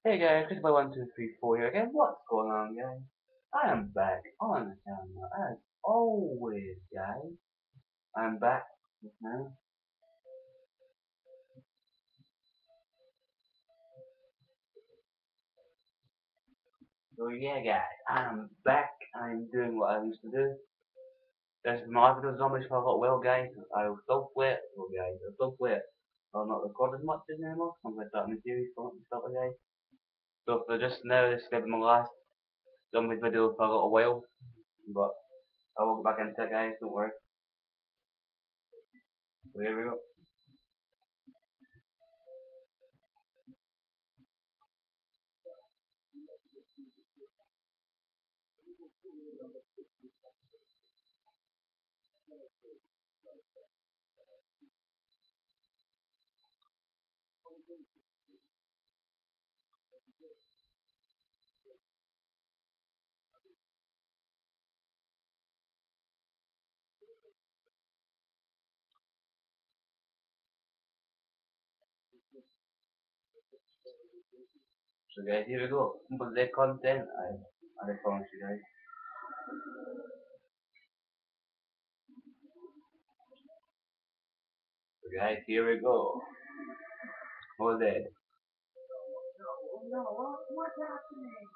Hey guys, Christopher123 here again. What's going on, guys? I am back on the channel as always, guys. I'm back now. So yeah, guys, I'm back. I'm doing what I used to do. There's my videos zombies for a little while, guys. I'll still play it. So guys, I'll still play it. I'll not record as much anymore. I'm going to start a new series for stuff, guys. So for just now, this is going to be my last zombie video for a little while. But I will get back into it, guys. Don't worry. So here we go. So guys, here we go. For the content, I promise you guys. So guys, here we go. All dead. No, what's happening?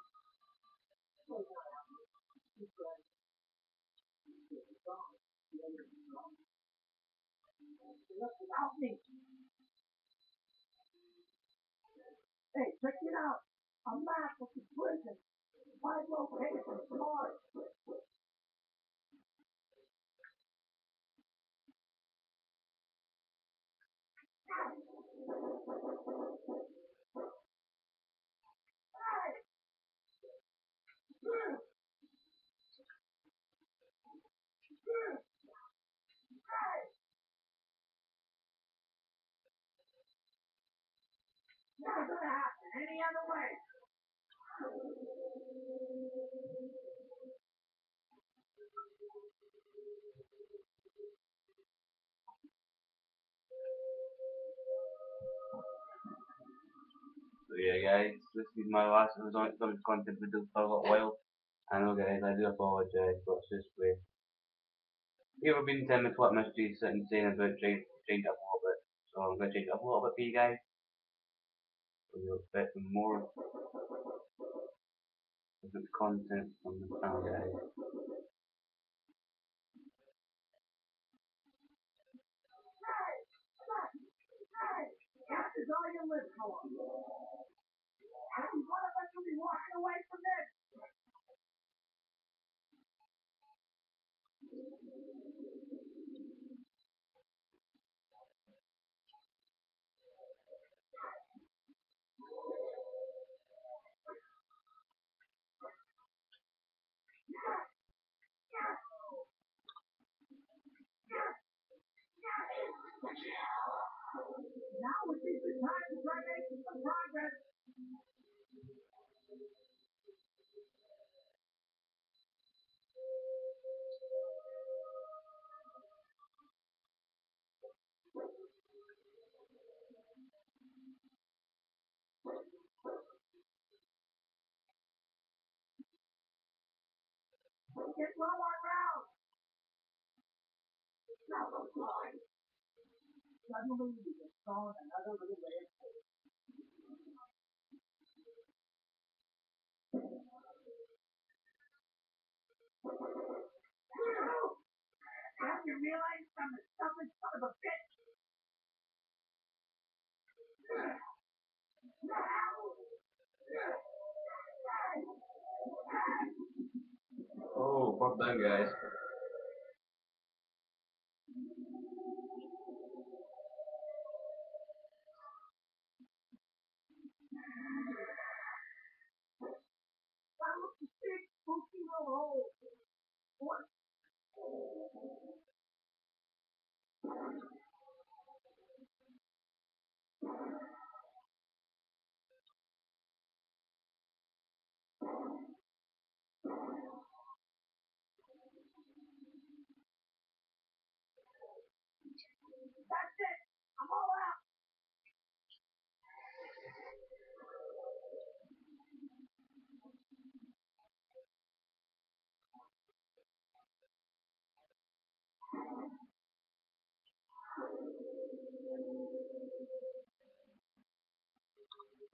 Help me. Hey, check it out. A map of the prison. Five locations. Smart. Never gonna happen any other way. So yeah guys, this is my last zombie content video for a little while. I know guys, I do apologize, but it's just way. You ever been telling me what mystery sitting saying about change up a little bit. So I'm gonna change it up a little bit for you guys. So you'll expect some more different content from the channel guys. That is all you live for. And one of us will be walking away from this. Now would be the time to try making some progress. Get low on rounds. Suddenly we get thrown another little red. Have you realized I'm a stubborn son of a bitch? Oh, fuck them guys. That was the big spooky little hole. What?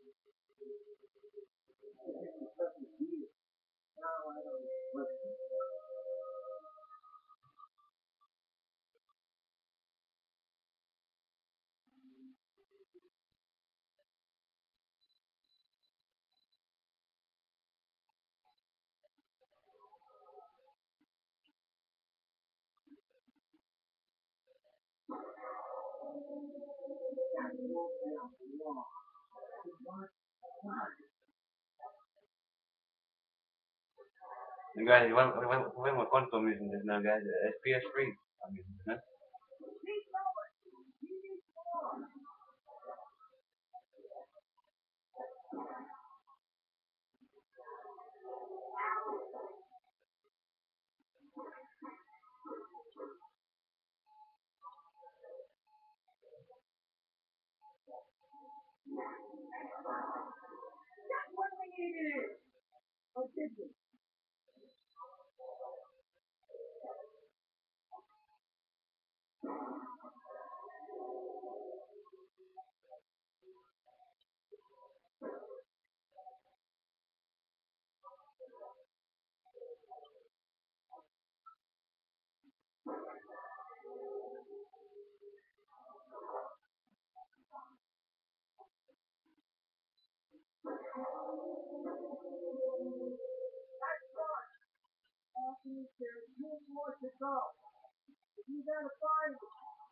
Guys, juguemos cuánto mismo, no, guys, es PS3. I mean, ¿no? That's what we needed. Or did we? That's right. Anthony, there's two more to go. You gotta find them.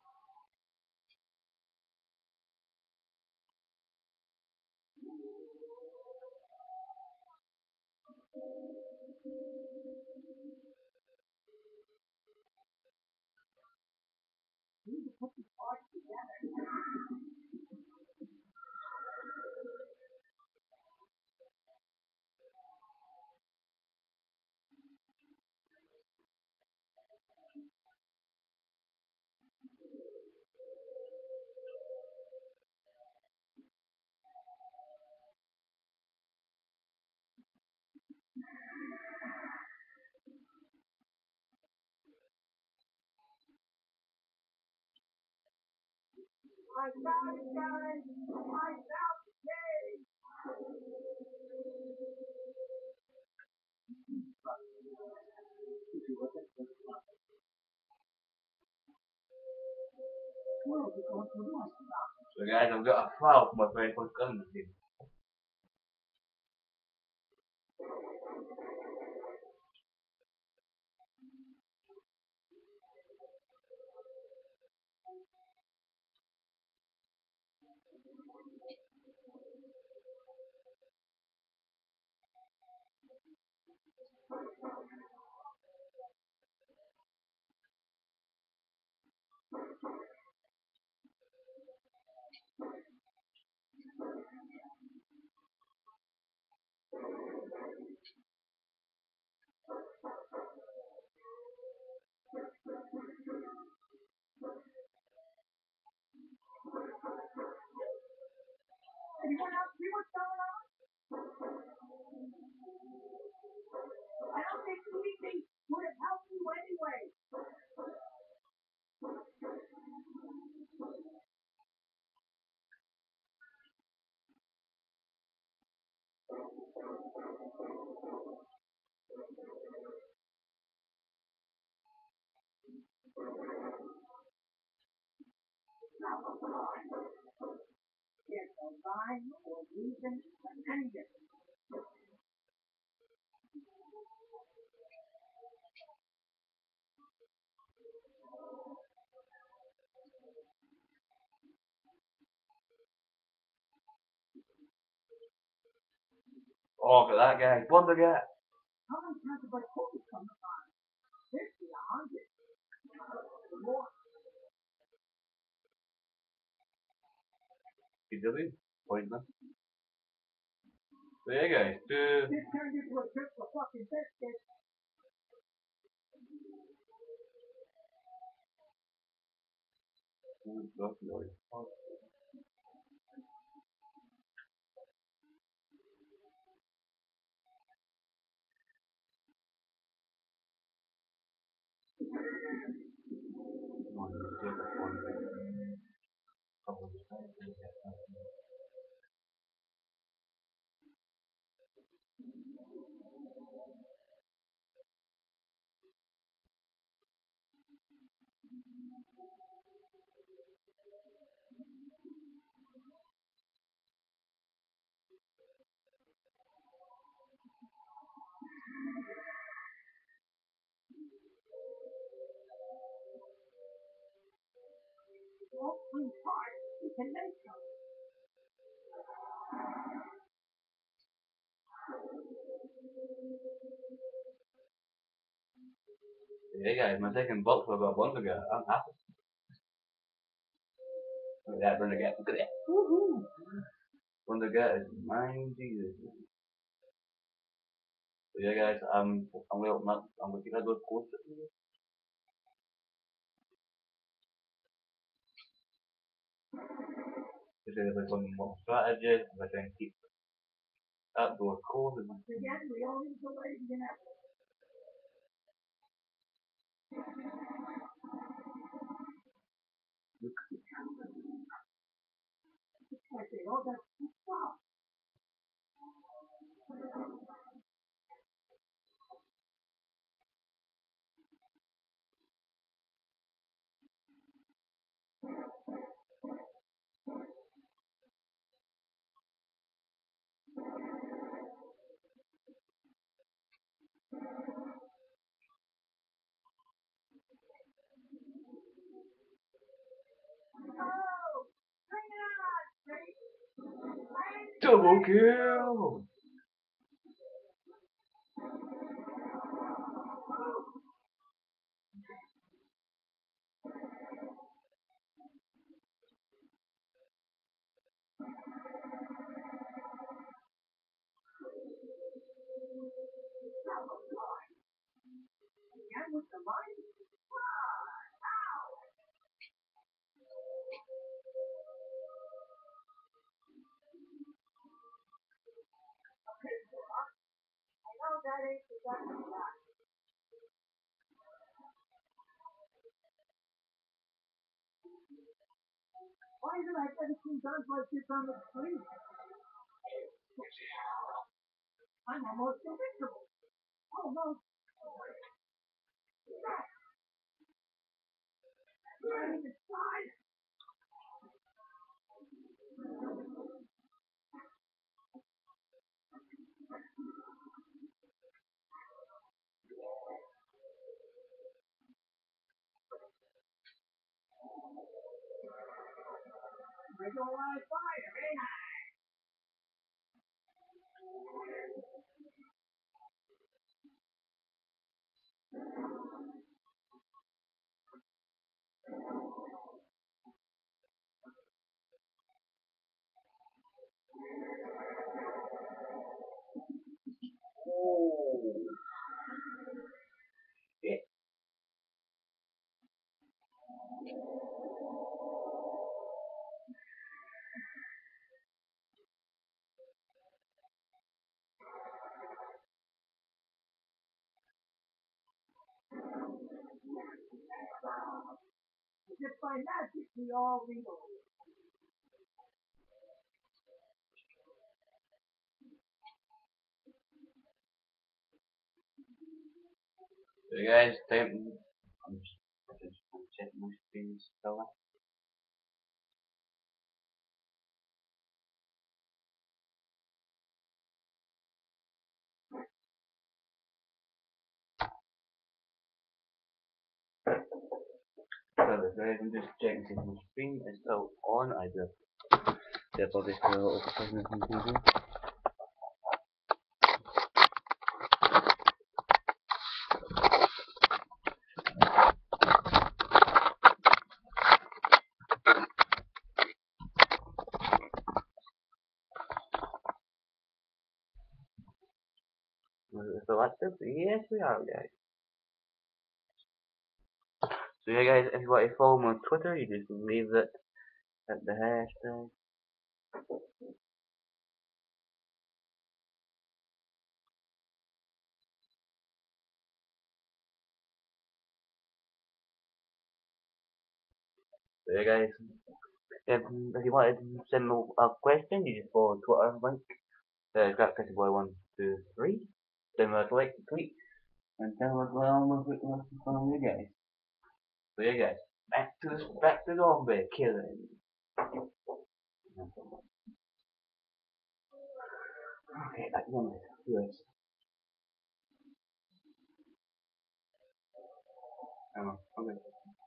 You need to put these parts together. I found it, guys. I found the cave. Well, because we lost stuff. So guys, I've got a file for my very first gun machine. Anyone else see what's going on? I don't think anything would have helped you anyway. Now, come on. There's no rhyme or reason for any of it. Oh, look at that guy. What the guy? How many times have I told you from the farm? 50, 100. More. He's doing pointless. So yeah, guys, two. This turned into a trip for fucking biscuits. All three parts, we can make them. Hey guys, my second box I got once ago. I'm happy. Look at that, Renegade. Look at that. Woohoo! Renegade is mine, Jesus. So yeah guys, I'm gonna open up, I'm gonna keep that door closed. This is like one more strategy, I'm gonna try and keep that door closed. Again, we all need to wait and get I say, oh, that's stop. Oh, bring it on, Drake. Double kill! Again with the line. I know that ain't the second time. Why isn't I ever seen guns like this on the street? I'm almost invincible. Almost. Ready to slide. We're going on fire, ain't I? Oh, shit. Just by magic, we all reload. So guys, time. I'm checking my screen still. So guys, I'm just checking if my screen is still on. I do apologize for the little business confusion. So that's it. Yes, we are, guys. So yeah, guys, if you want to follow me on Twitter, you just leave it at the hashtag. So yeah, guys, if you wanted to send me a question, you just follow Twitter link. GrapCatChboy123. Then like the tweet and tell us what I'm with you guys. So yeah, guys. Back to zombie killing. Okay, like one minute. Yes. Okay.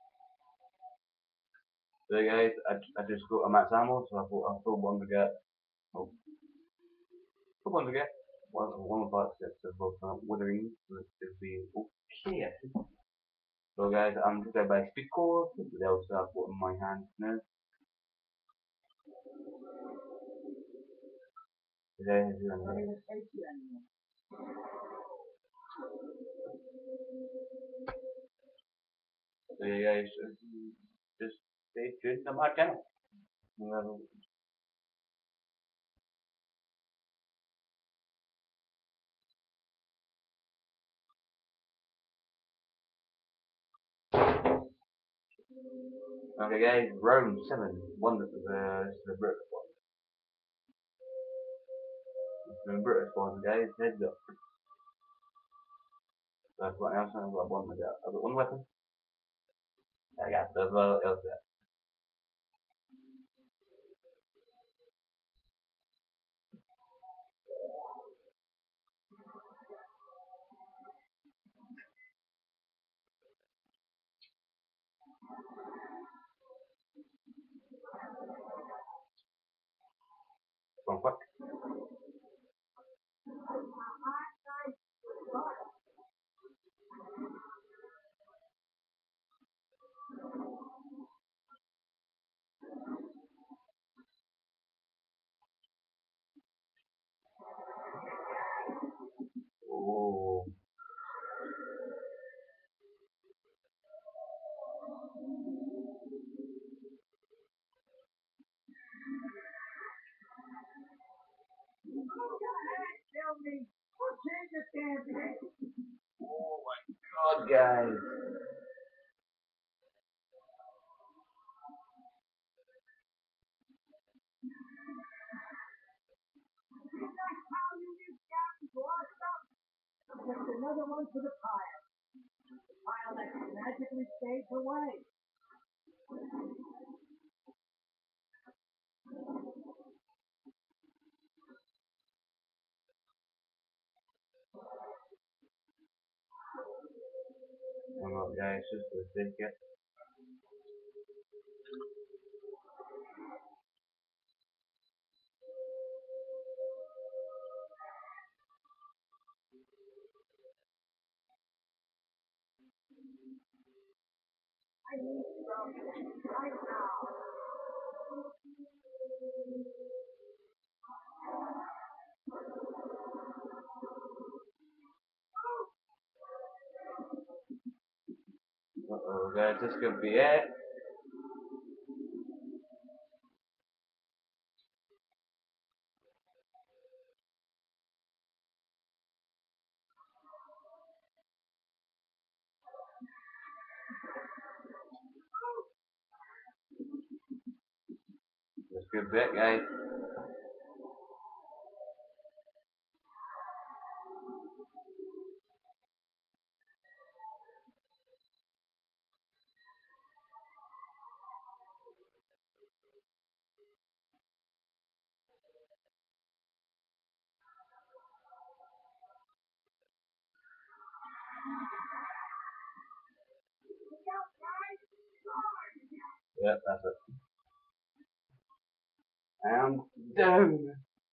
So guys, I just got a max ammo, so I thought one to get. Oh, put one to get. One five six of both withering. Let's just be okay. So guys, I'm just going by speed core. The also I've got in my hand now. Today is I'm not even face you anymore. so you guys just stay tuned to my channel. Okay guys, Rome 7, one that this is the British one. This is the British one guys, heads up. So I've got else, I've got one with that. I've got one weapon. I got the other else there. One quick. Oh, Tell me, what change the damn thing? oh my god guys. That's how you get down to our stuff. Just another one for the pile. The pile that magically fades away. Oh my guys, just a second. I need some right now. Uh-oh guys, this could be it. This could be it guys. Yep, that's it. I'm down.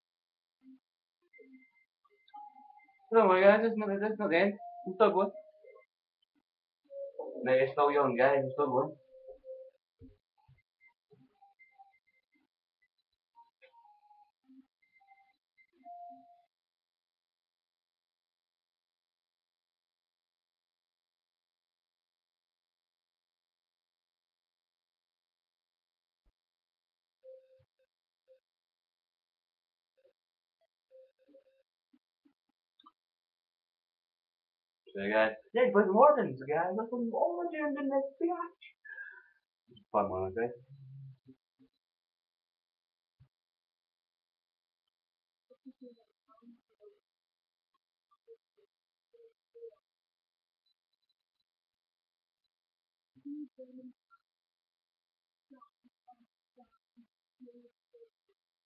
Don't worry guys, it's not the end. I'm still going. No, you're still young guys, I'm still going. So guys, yeah, play the Wardens guys, that's what all the gym in this bitch. Fun one, okay?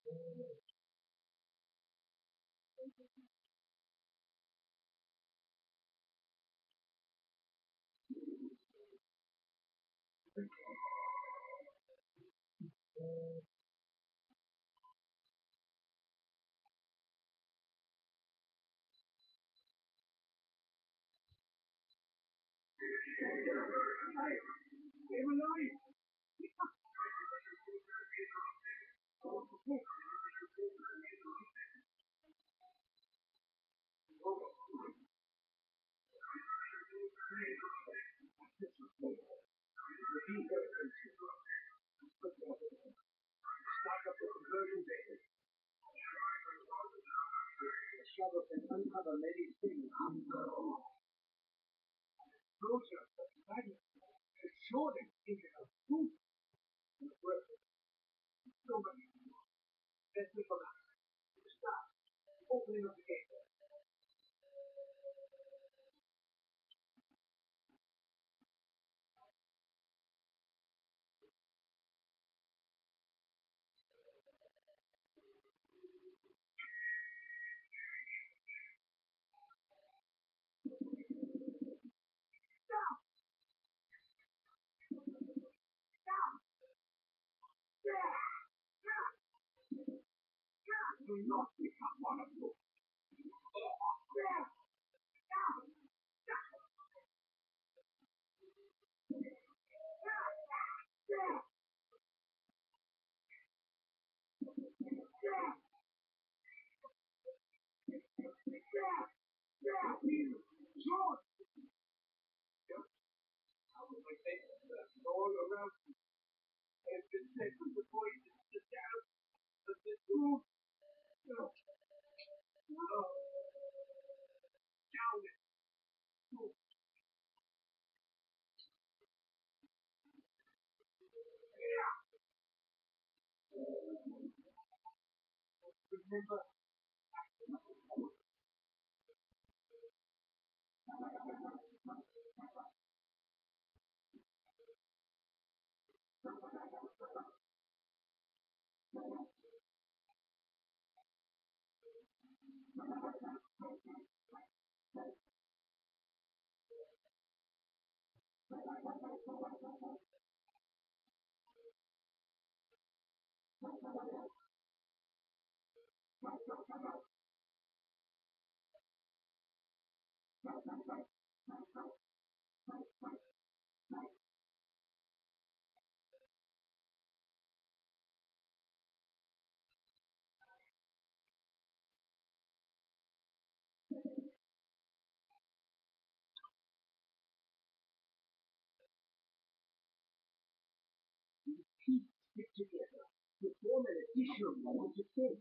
Start up the conversion data. The shuttle can uncover many things. Those are such magnets. Surely thinking of food. So much. Let's look around. Start. Opening up the gate. Do not become one of you. George! How was I saying? All around you. I've been sent with the voices, the shadows, the truth. No. Down it. Remember, stick together to form an additional moment to think.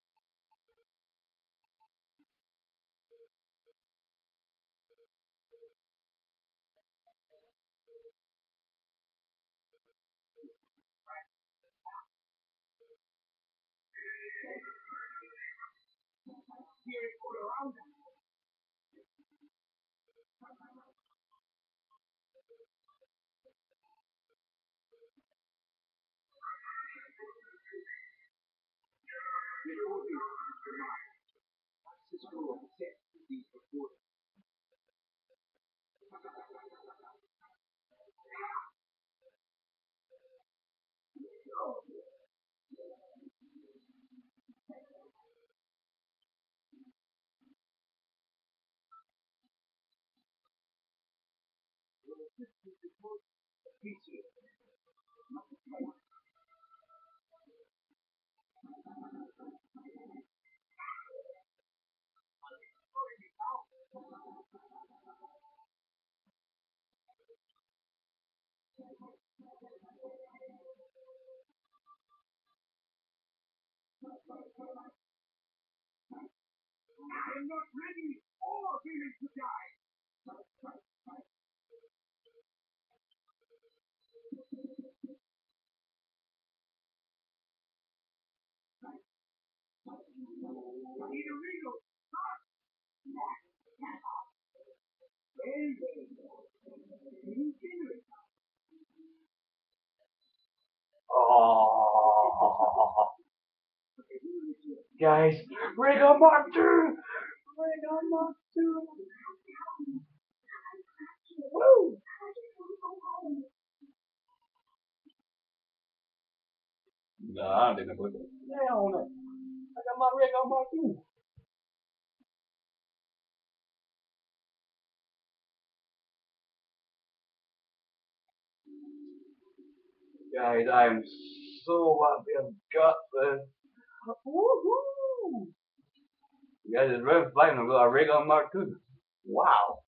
Hearing all around us. Before you, Cisco obsessed with these recordings. Appreciate it. I am not ready or willing to die. I need a regal. Oh. Guys, Rigo Mark 2! Rigo Mark 2! Woo! Nah, I didn't put it. Yeah, on it. I got my Rigo Mark 2. Guys, I am so happy I've got this. Woohoo! Guys, it's red flame. I've got a Rigo Mark 2. Wow.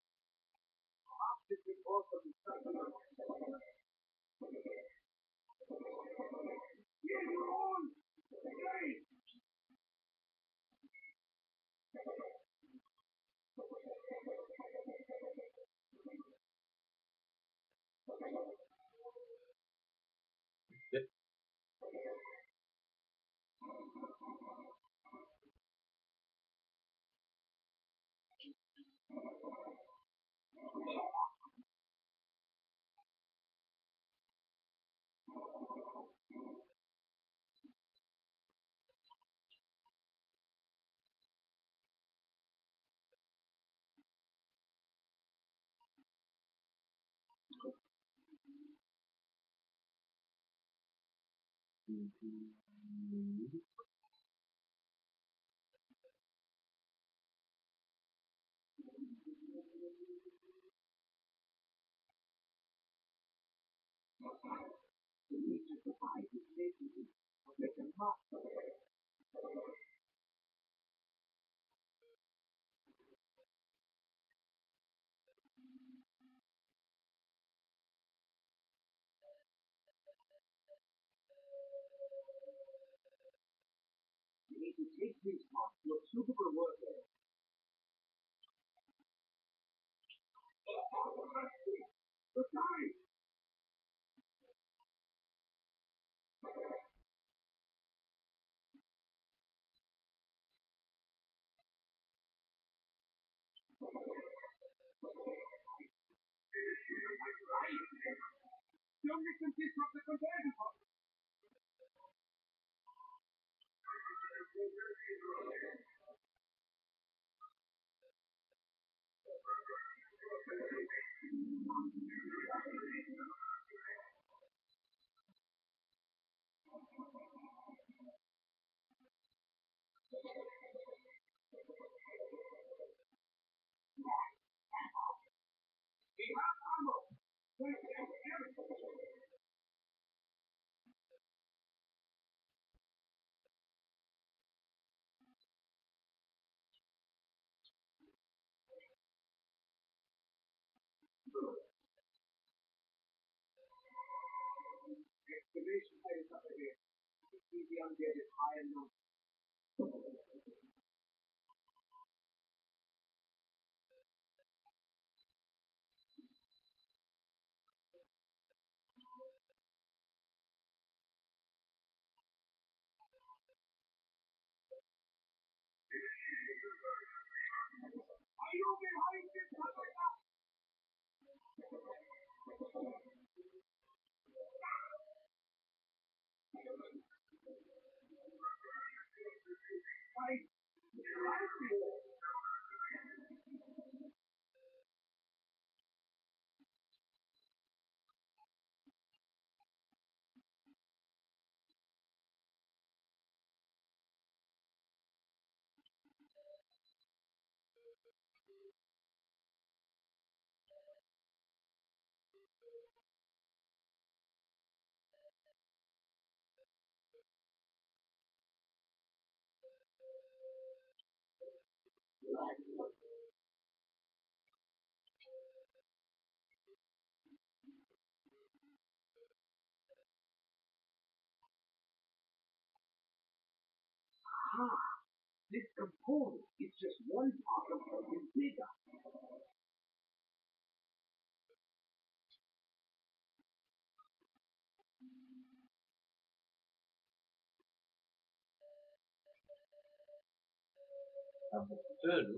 Good.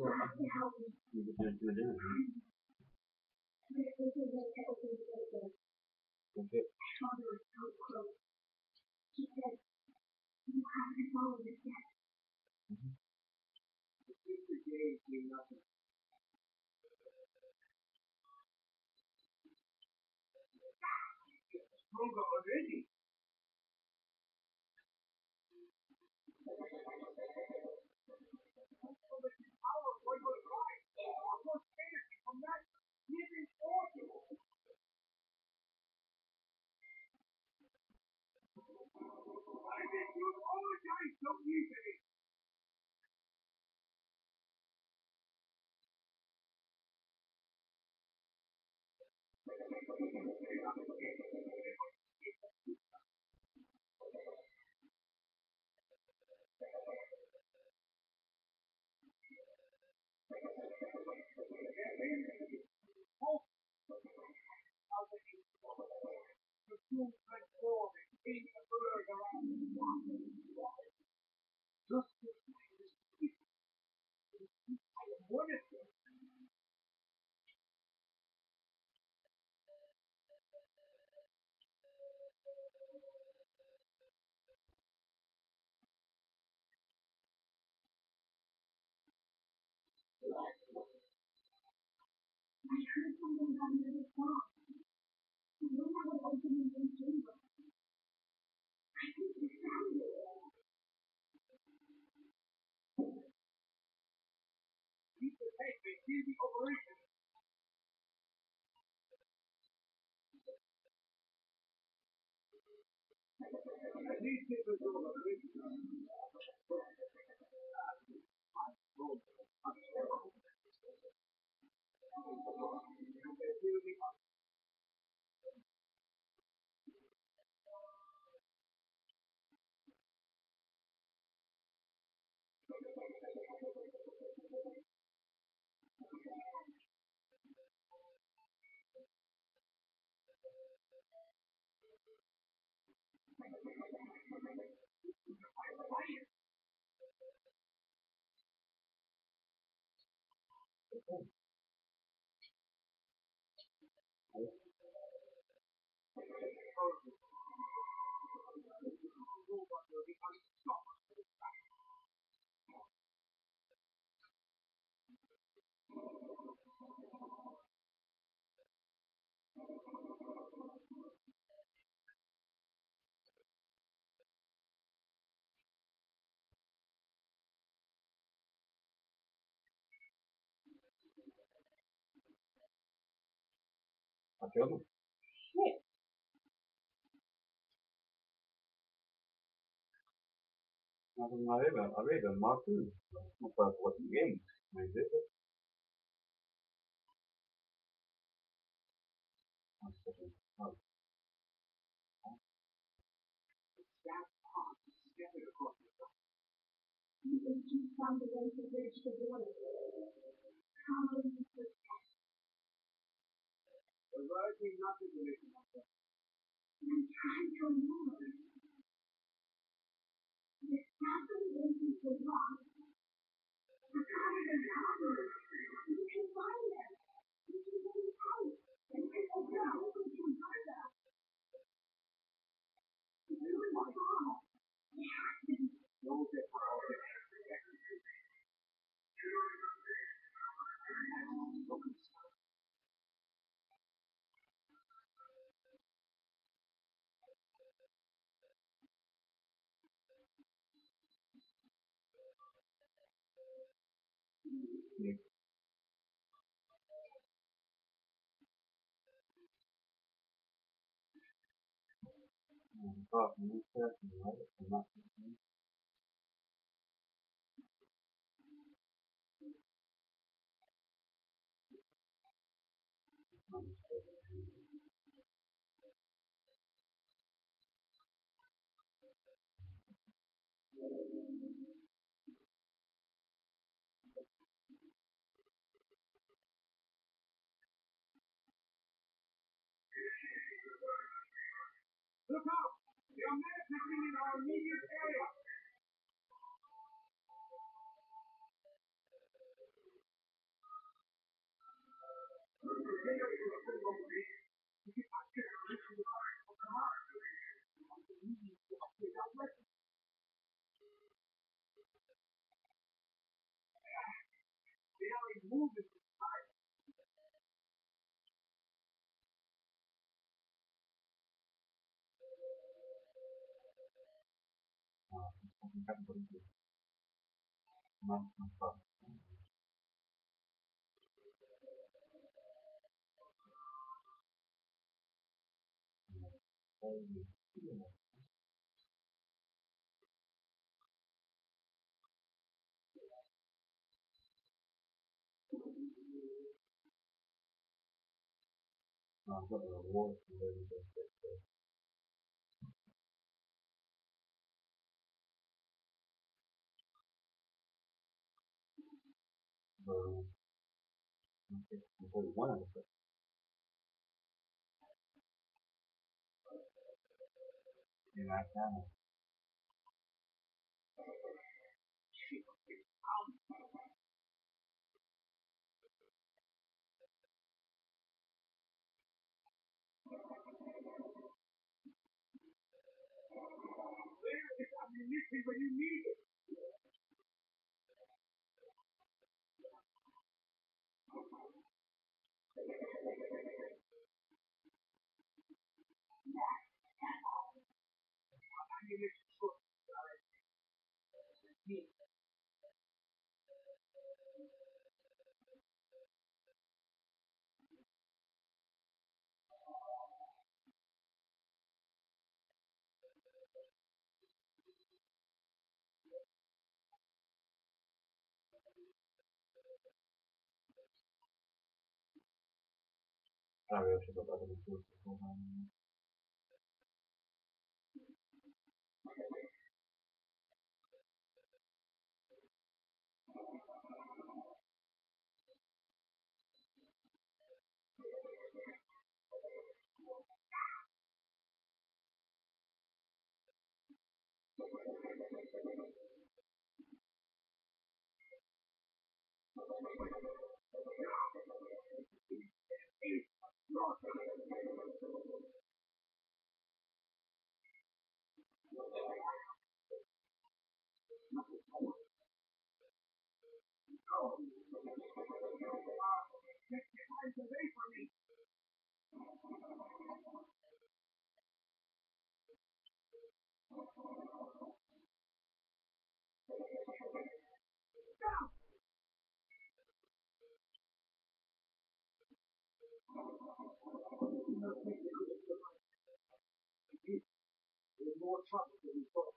Okay. I killed him. Nothing arriba, Mark II. No para what games. Me dice. Where is ammunition when you need it? Ammunition short. More trouble than we thought.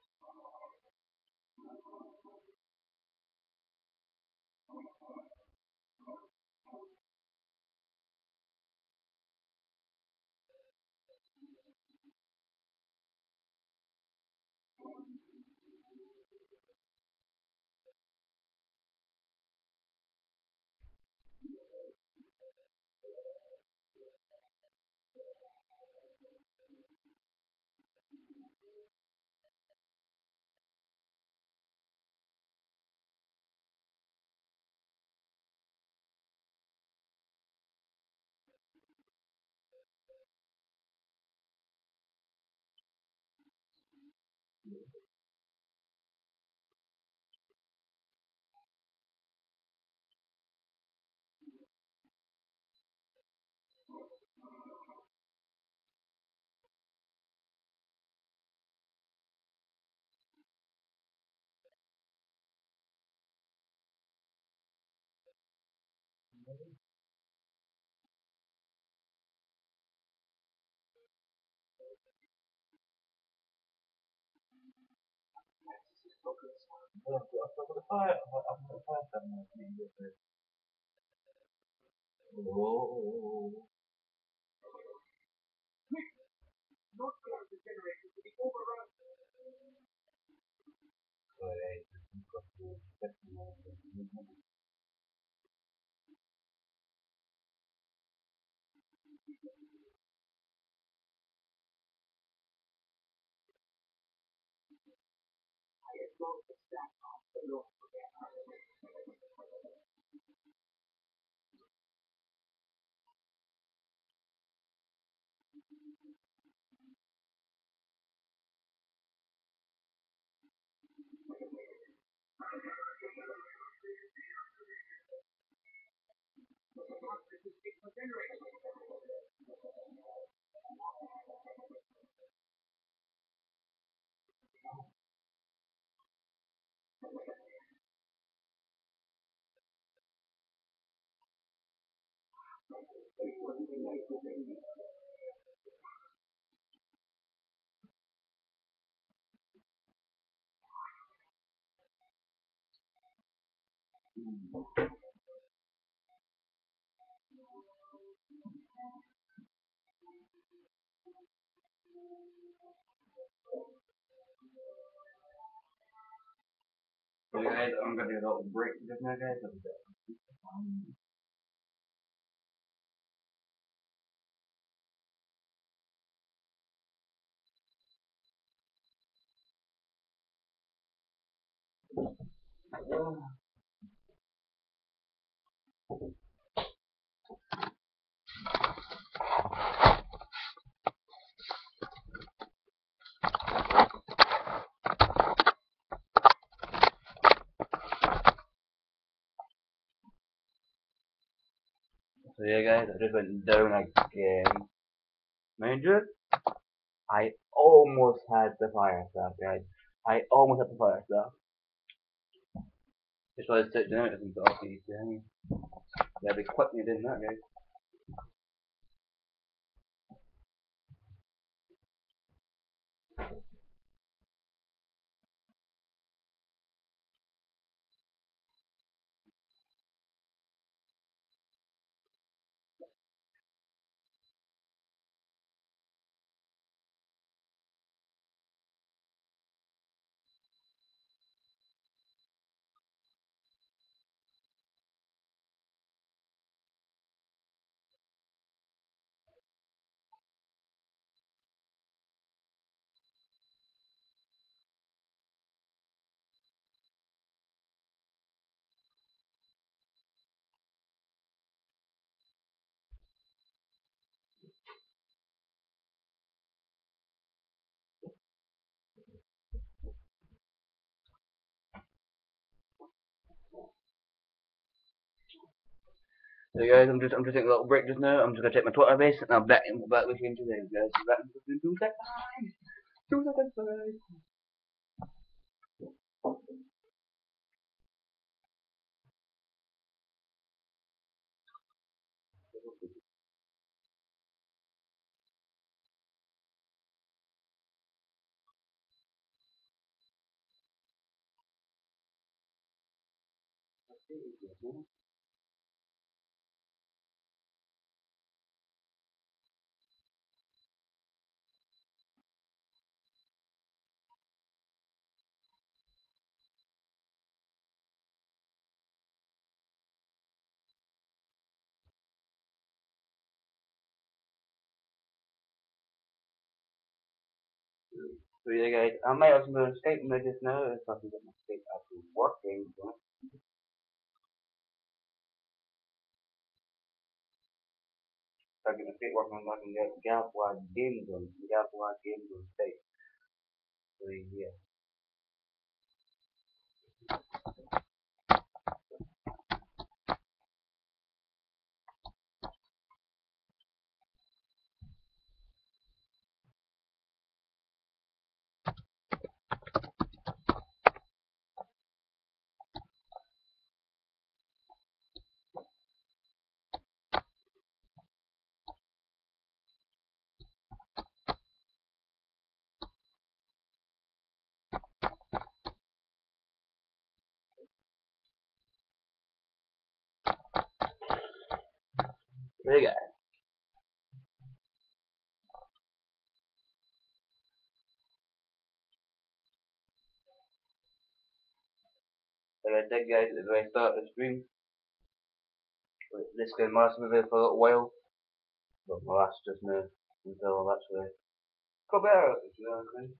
Not going to generate to be overrun. As long as it's that off the north. So guys, I'm gonna do a little break just now, guys. So yeah, guys, I just went down again. Mind you, I almost had the fire stuff, guys. I almost had the fire stuff. Just wanted to sit down and talk to you. Yeah, they quick me doing that, guys. So guys, I'm just taking a little break just now. I'm just gonna check my Twitter base and I'm back with you today, guys. So back in 2 seconds. 2 seconds, guys. So yeah, guys, I might have some Skype now just now if I can get my Skype actually working. So if I get my Skype working, I can get Galapagos Games on Skype. So yeah. So yeah, guys. Like I said, guys, at the very start of the stream, this game lasted me for a little while, but my last just now until I've actually got better at it, you know what I mean?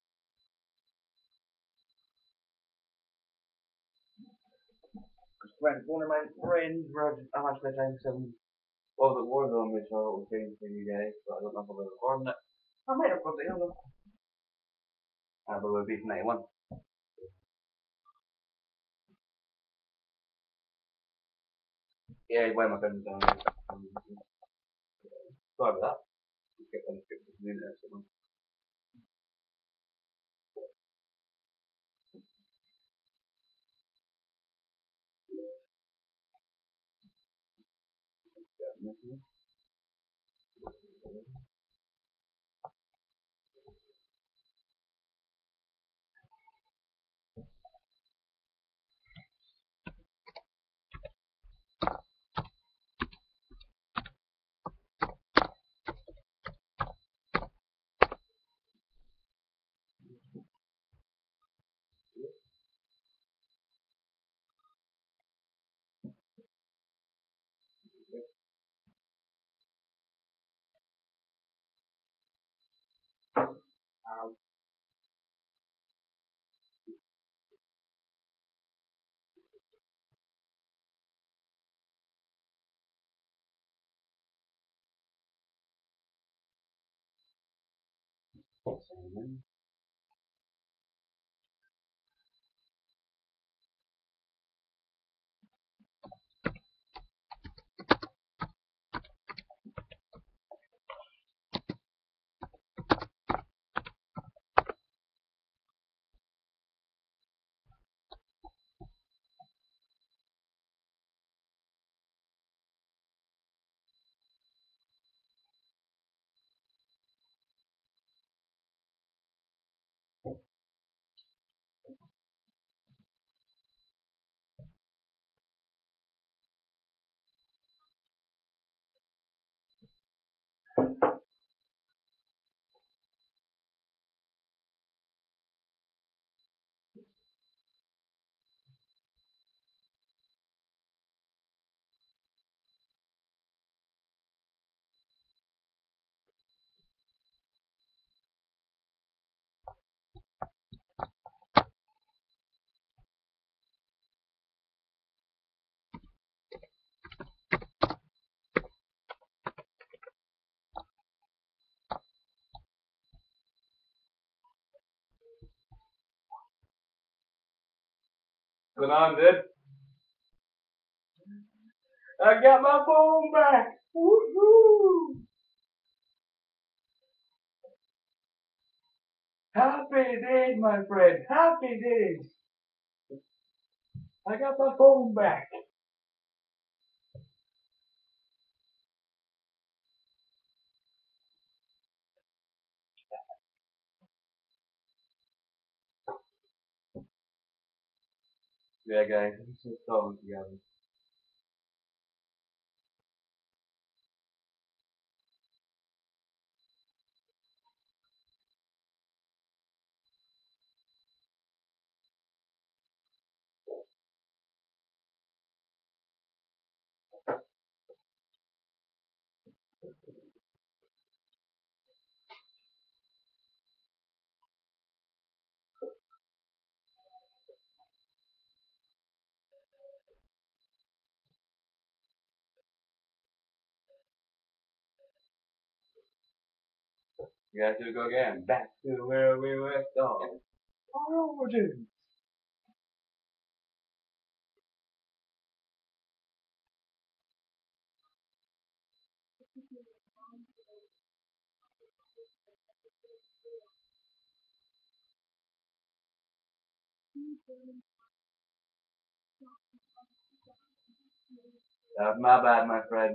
One of my friends, I'm actually trying some well, the Warzone, which I will change for you guys, but I don't know if I'll be recording it. I might have put it in, but we'll be 91. Yeah, why my friends down. Sorry about that. Just get them fixed this minute or something. Simon. What's going on, dude? I got my phone back! Woohoo! Happy days, my friend! Happy days! I got my phone back! Yeah, guys, let's just talk together. You guys, here we go again. Back to where we were started. Oh, dude. That's my bad, my friend.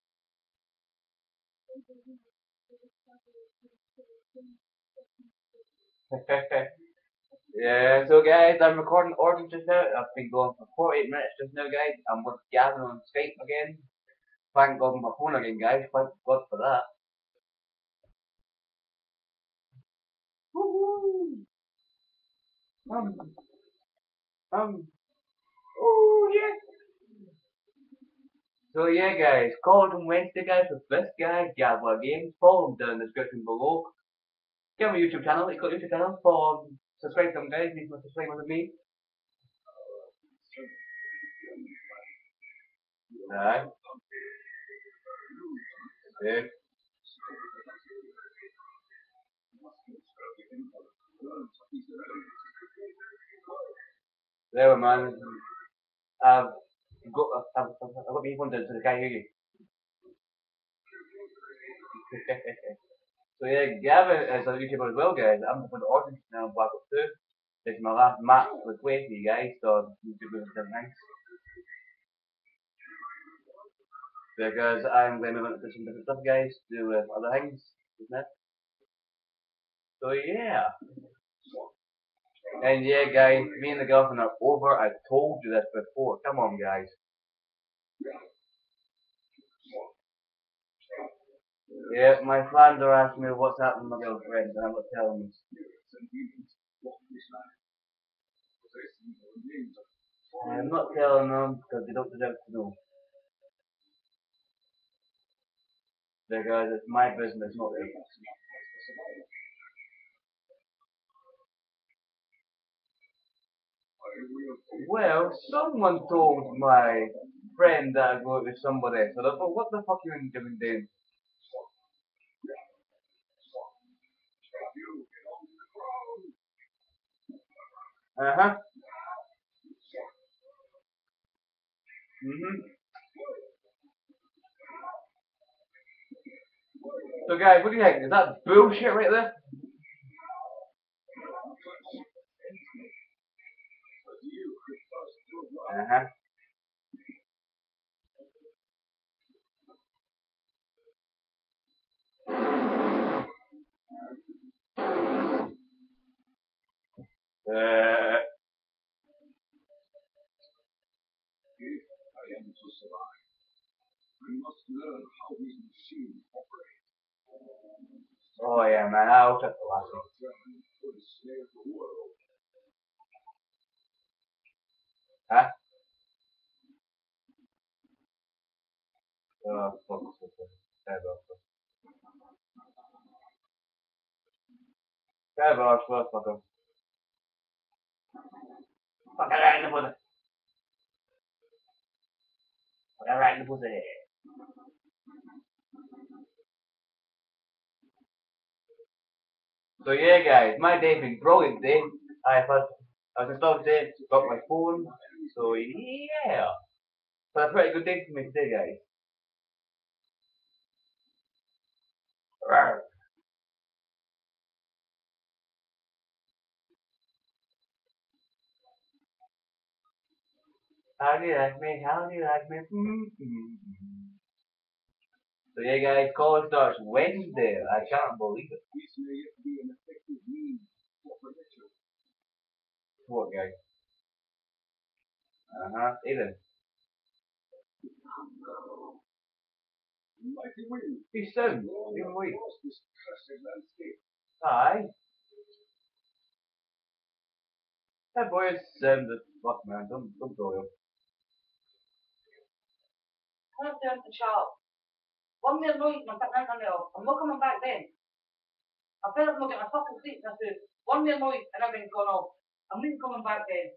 Yeah, so guys, I'm recording Origin just now. I've been going for 48 minutes just now, guys. I'm with Gavin on Skype again. Thank God my phone again, guys. Thank God for that. Woohoo! Um, oh yeah. So yeah, guys, call on Wednesday, guys, with this guy, Gabba Games. Follow him down in the description below. Get my YouTube channel, he's got a YouTube channel. Follow him, subscribe to him, guys. He's my subscriber with me. Alright. Yeah. There, man. I've I've got my phone down so they can't hear you. So yeah, Gavin is a YouTuber as well, guys. I'm from the audience now, Black Ops 2. This is my last match with play for you guys, so YouTubers are nice. because I'm going to move on to some different stuff, guys, to do with other things, isn't it? So yeah. And yeah, guys, me and the girlfriend are over. I told you this before. Come on, guys. Yeah, my fans are asking me what's happening with my girlfriend, and I'm not telling them. I'm not telling them because they don't deserve to know. Because it's my business, not theirs. Well, someone told my friend that I go out with somebody, so I thought, what the fuck are you doing? Uh-huh. Mm-hmm. So guys, what do you think? Is that bullshit right there? Uh-huh. Uh, oh yeah, man, I'll check the last one. Huh? Oh, fuck. Terrible, fucker. Fuck right in the pussy. Fuck right in the pussy. So yeah, guys, my day's been brilliant day. I was installed today, got my phone. So yeah, so a pretty good day for me today, guys. Rawr. How do you like me? How do you like me? So yeah, guys, college starts Wednesday. I can't believe it. What, guys? Uh-huh. Even. He's sound. Even weak. Aye. That boy is sound as fuck, man. Don't go him. I'm not doing the shop. One meal noise, I'm putting in the I'm not coming back then. I feel like I'm not getting my fucking sleep. That's it. One meal noise and everything's gone off. I'm not coming back then.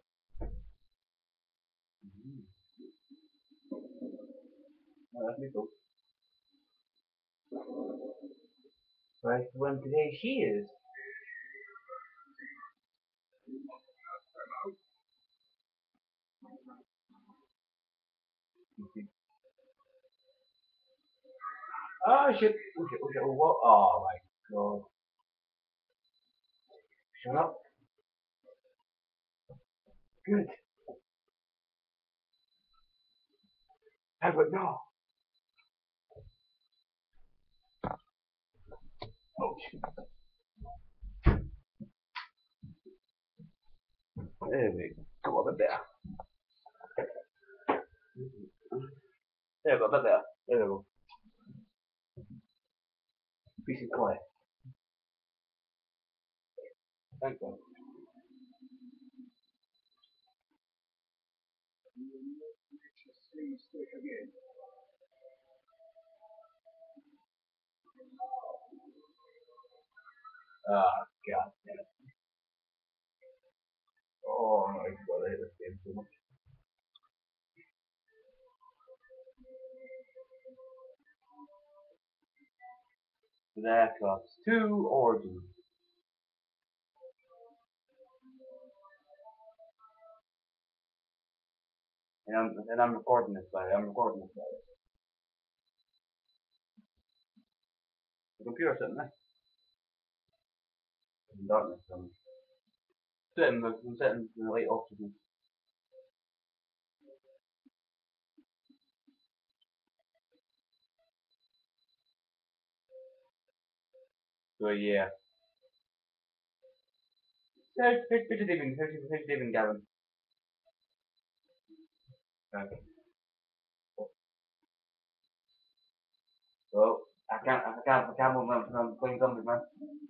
No, that's me too. Right, when today she is. Oh shit. Oh shit. Oh shit. Oh, what? Oh my god. Shut up. Good. Edward, no. Oh shit. There we go. Come on, a bit there. There we go, a bit there. There we go. Peace and quiet. Thank you. Ah, god damn it. Oh my god, I hate this game so much. Black Ops 2 Origins. And I'm recording this by I'm recording this by the computer sitting there. In darkness. I'm sitting in the light oxygen. So yeah. How's you doing? How's you doing, Gavin? Okay. Well, I can't move from playing zombies, man.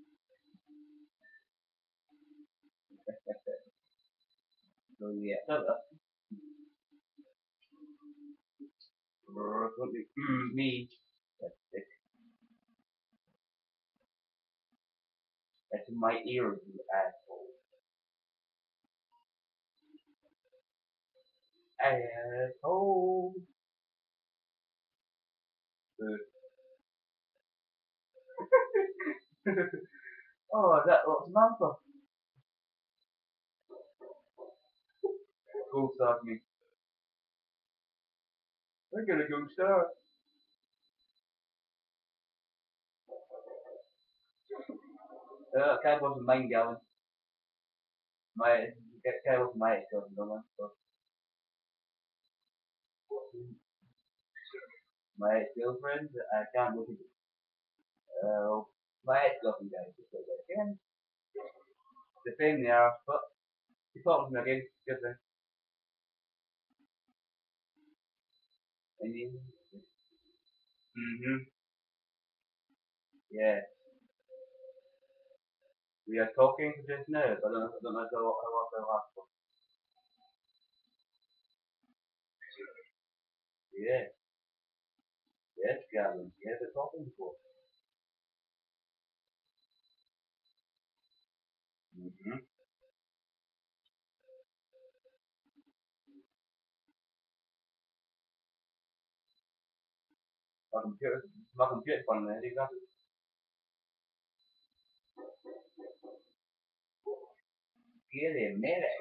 So yeah. Me. That's it. That's in my ear, you asshole. Asshole. Oh, that looks Samantha. Go start me. I'm gonna go start. Kyle wasn't mine, Gavin. My Kyle was my ex-cousin, don't I? So my ex-girlfriend, I can't look at it. My ex-girlfriend, guys, just like that again. The same there, but he talked to me again, just then. And he, yeah. We are talking just now. I don't know how long that lasts for. Yeah. Yes, Gavin. Yes, we're talking before. Mm-hmm. My computer's fun, man. Exactly. Get a minute.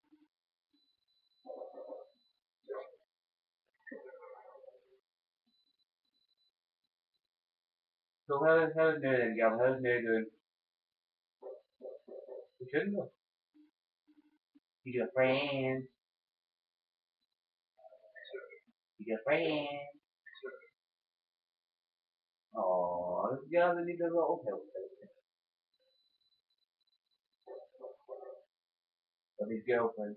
So how's Mary then, Gavin? How's Mary doing? We shouldn't have. You got friends. You got friends. Oh, Gavin needs a little help. Of his girlfriend.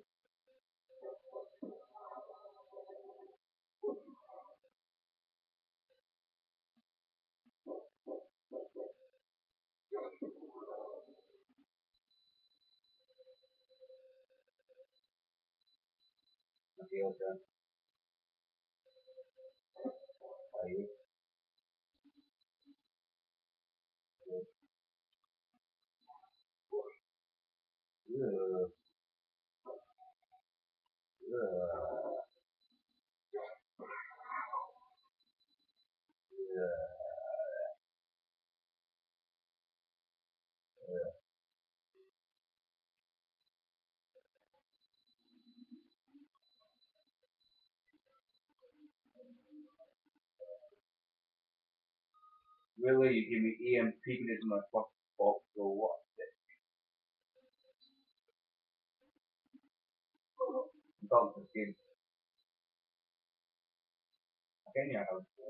Okay, okay. Are you? Ugh. Ugh. Ugh. Really, you give me EMP this in my fucking box, so what? I'm talking to skin. Okay, yeah.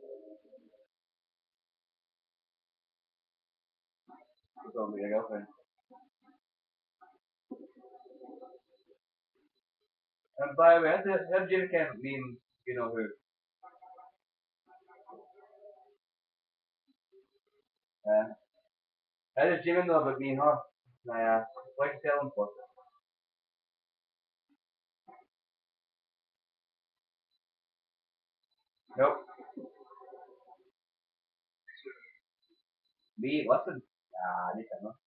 It's over your girlfriend. And by the way, how Jimmy can mean, you know who? Uh, how does Jimmy know about me and her? I asked. Why you tell him for? Nope. Me, listen. Ah, this I know.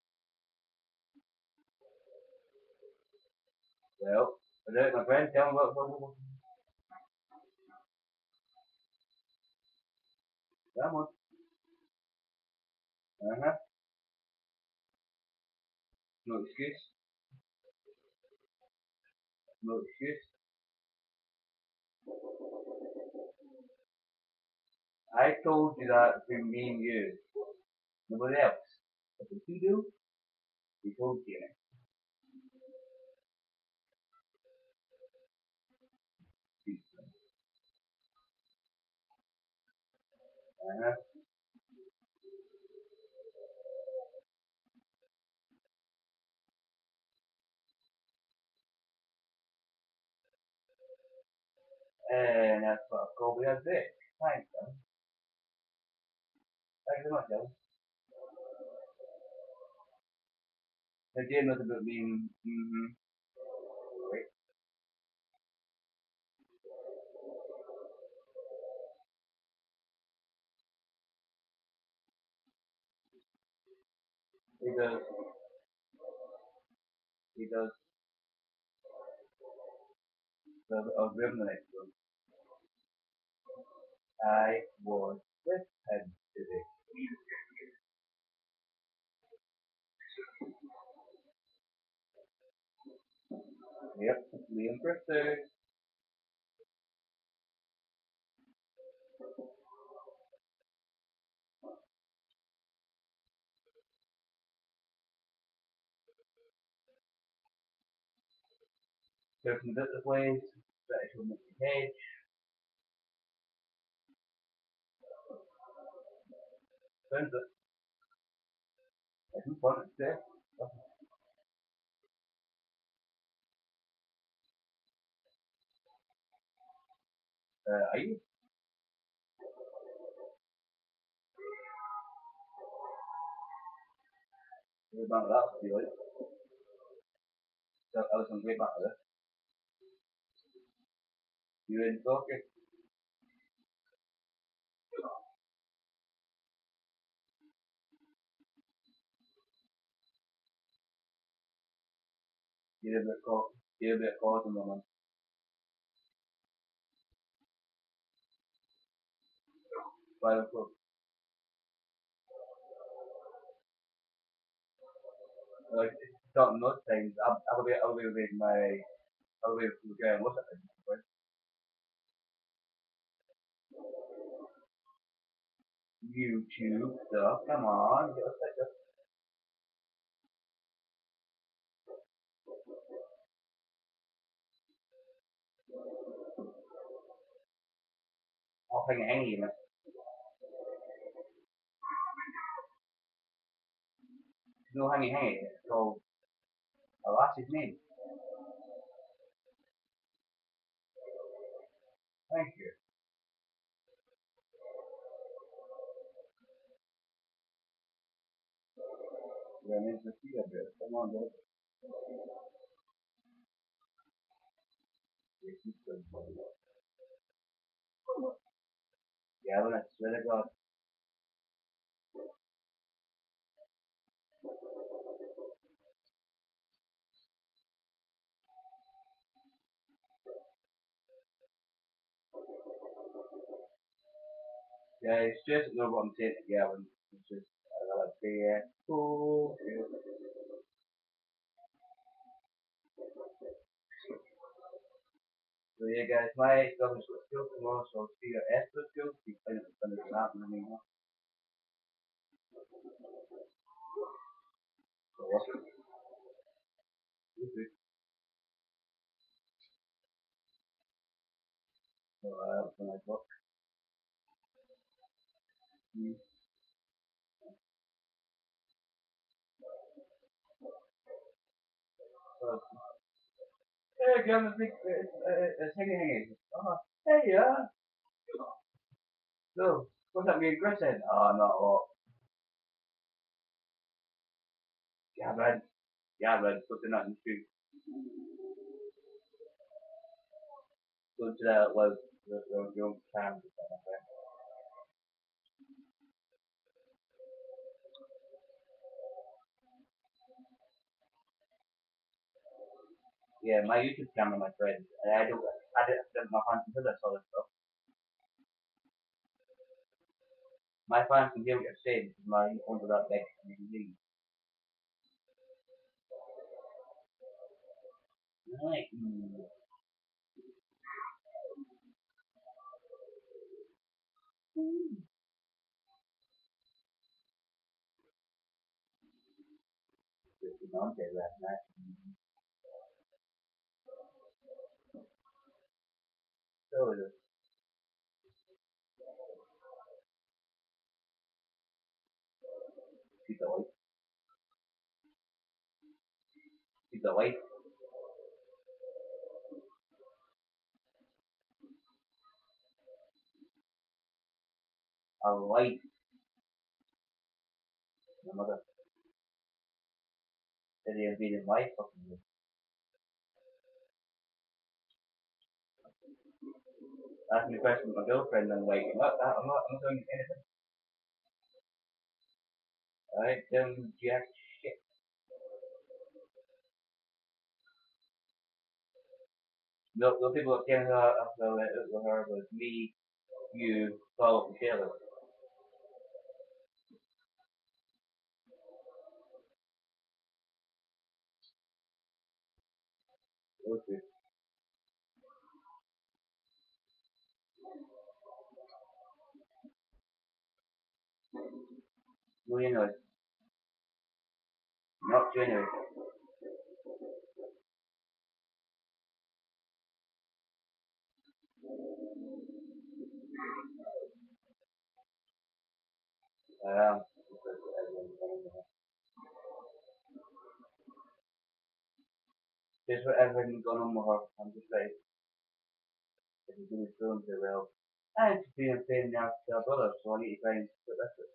Well, without my friend, tell him what. Come on. Uh-huh. No excuse. No excuse. I told you that between me and you. Nobody else. What did he do? He told Jimmy. Uh-huh. And that's what I've called it. Thanks, John. Thanks so much, John. Again, not about being, wait, he does, he does, I'll give him the next one. I was with him today. Yep, Liam Christie. Certain bit of ways, special Mickey Hedge. Sounds it. Isn't fun, it's there. Are you? We're back to that, I feel like. So, I was on way back to this. You in talking? You're a bit caught. You're a bit caught in the moment. 5 o'clock. Like, starting those times, I'll be with my, I'll be with the guy and look at it. Right? YouTube stuff, come on, get a second. I'll hang it hanging it. No hanging hanging, it's called, oh, that's his name. Thank you. Yeah, I need to see a bit. Come on, dude. Yes, you could. Yeah, when I swear to God. Yeah, it's just know what I'm saying to Gavin. It's just, I gotta say, cool. Yeah. So yeah, guys, my government school tomorrow, so I'll see you at Esther school. You can find it in the map and everything. So what's it? So that's when I book. So, hey, Gavin, it's hanging hanging. Oh, hey, yeah. So, what's that me and Chris said? Oh, no, what? Gavin. Gavin, something out in the street. Go to that was the young time. Yeah, my YouTube channel, my friend. I didn't my fans until I saw this stuff. My fans can hear what you're saying because my phone's are that big and you can see. Right. Just the nonsense last night. So it is. She's the wife. She's the wife. a life. My mother said he had been in life fucking years. Asked me a question with my girlfriend and I'm like, I'm not doing anything. Alright, doing jack shit. The people that came after it with her was me, you, Paul, and Taylor. Those two. January. Not January. Um, just what everything's gone on with her. I'm just like, if you're doing films so well. And she's being a pain now to her brother, so I need to try and put this with.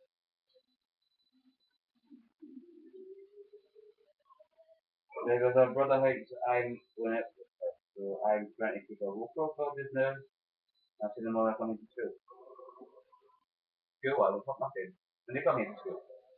Because her brother thinks I'm doing it, so I'm trying to keep a low profile just now. I've seen them all coming to school. School, I will put my kids. When they come into school.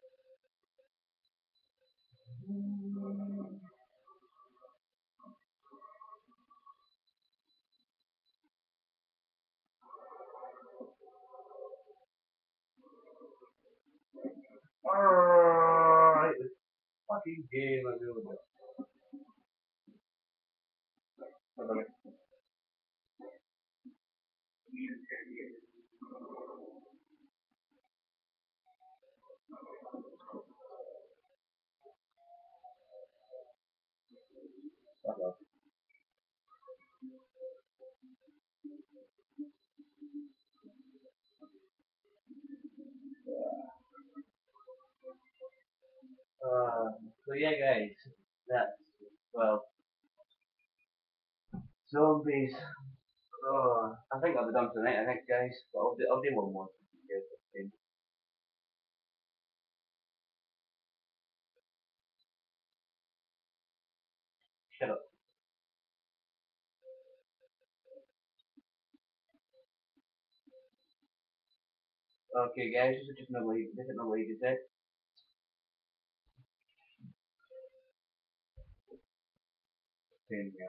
Alright, this fucking game I'm doing it. So yeah guys, that's, well, zombies. I think I'll be done tonight, I think guys, but I'll do one more. Shut up. Okay guys, this is just my way, this is my way to say. Same here.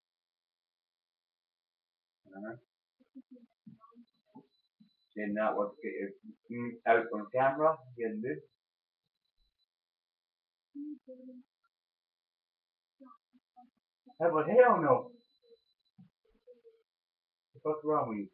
Then that was get your out on camera, get move. How about hell no? What's wrong with you?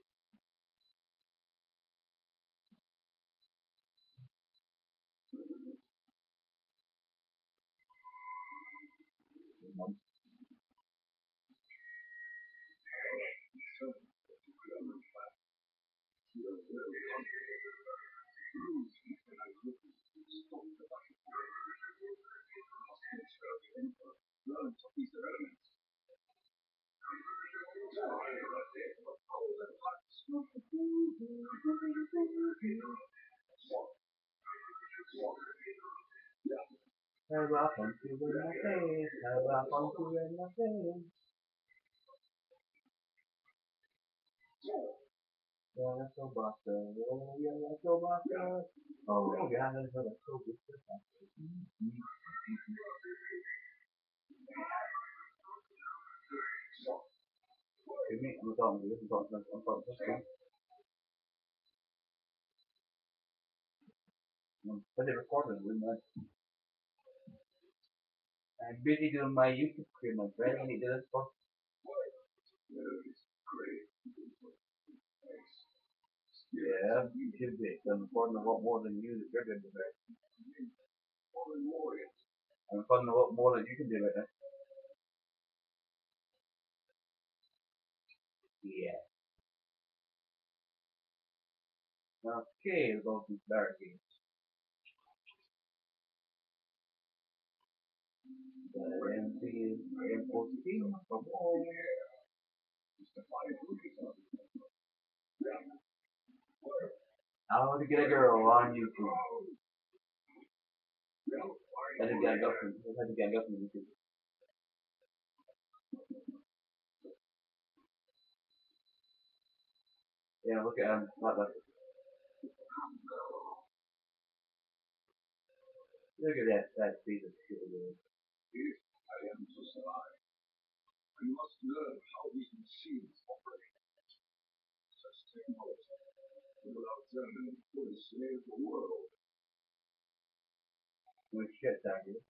How about punch you in my face? How about punch you in my face? Yeah, let's go Buster. Oh yeah, let's go Buster. Oh yeah, let's go Buster. Give me, I'm talking to you, I'm talking to you. But the recording, wouldn't I? I'm busy doing my YouTube career, my friend. I need to do this for. Yeah, you should be. I'm recording a lot more than you that you're doing today. I'm recording a lot more than you can do right now. Yeah. Okay, we're going to start here. The MC is M14. Come on. How to get a girl on YouTube. How to get a girlfriend. How to get a girlfriend on YouTube. Yeah, look at him. Like that. Look at that piece of shit. If I am to survive, I must learn how these machines operate. Such technology, without them, would save the world. No shit, Daggy.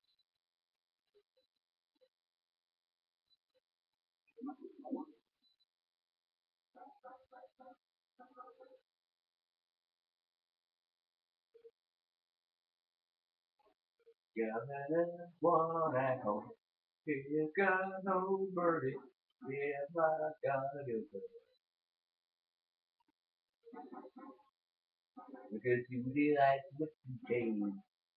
Got one at home. You got no birdie. Yeah, I gotta do it. Because you really like whipping game.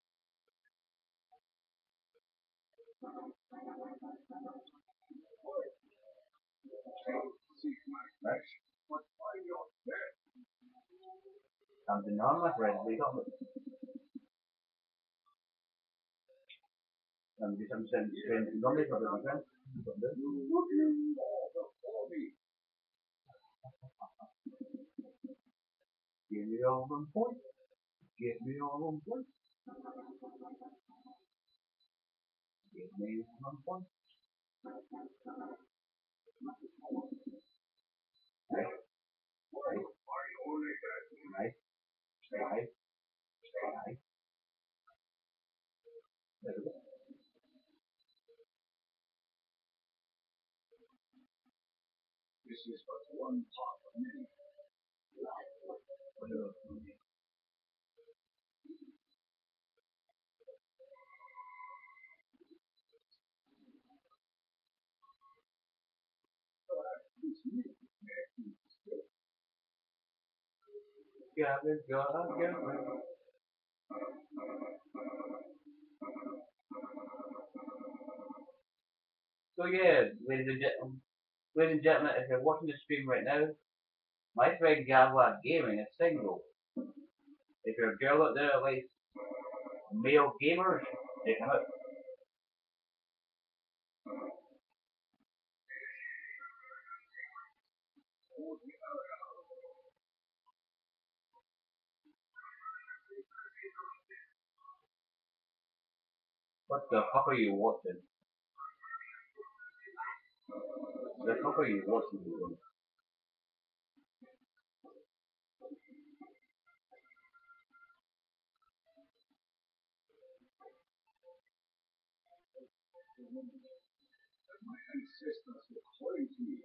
Seek my Right? but find your death. Something on my friend. We got it. Do some sense. Normally, for my friend. You looking all before me. Give me all them points. Give me all them points. Give me all them points. Right? Right? Are you only dead? Right? Right? Right? There we go. This is but one part of many. Whatever. Got it. So yeah, ladies and gentlemen, if you're watching the stream right now, my friend Gavla Gaming is single. If you're a girl out there that likes male gamers, check him out. What the fuck are you watching? The fuck are you watching? My ancestors were calling to me.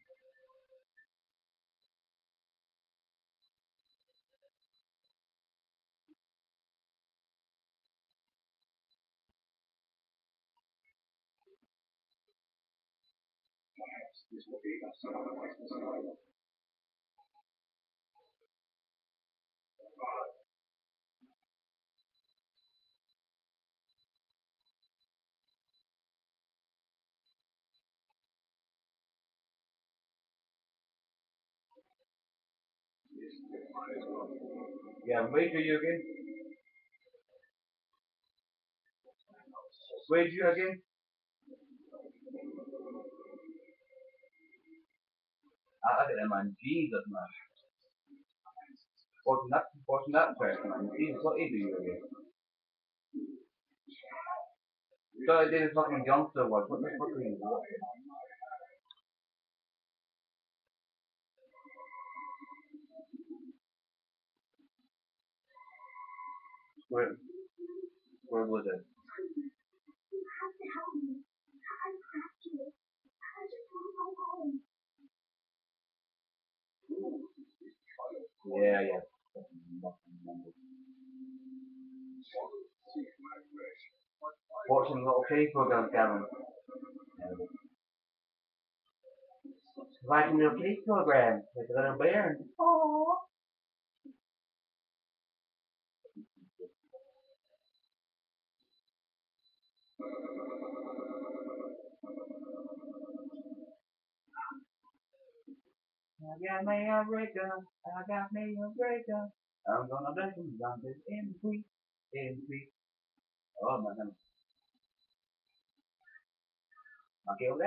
Perhaps this will be a sacrifice for survival. This might as well. Yeah, where do you again? Where do you again? I get them man, Jesus man. Watching that person man, Jesus, what is you again? So I did a fucking youngster one, what the fuck are you watching? Where, where was it? Yeah, yeah. Seek my flesh. Watching little K programs, Gavin. Watching little K programs, like a little bear. Aww. I got me a breaker. I got me a breaker. I'm gonna bless him, down this MP3. Oh, man. Okay, okay.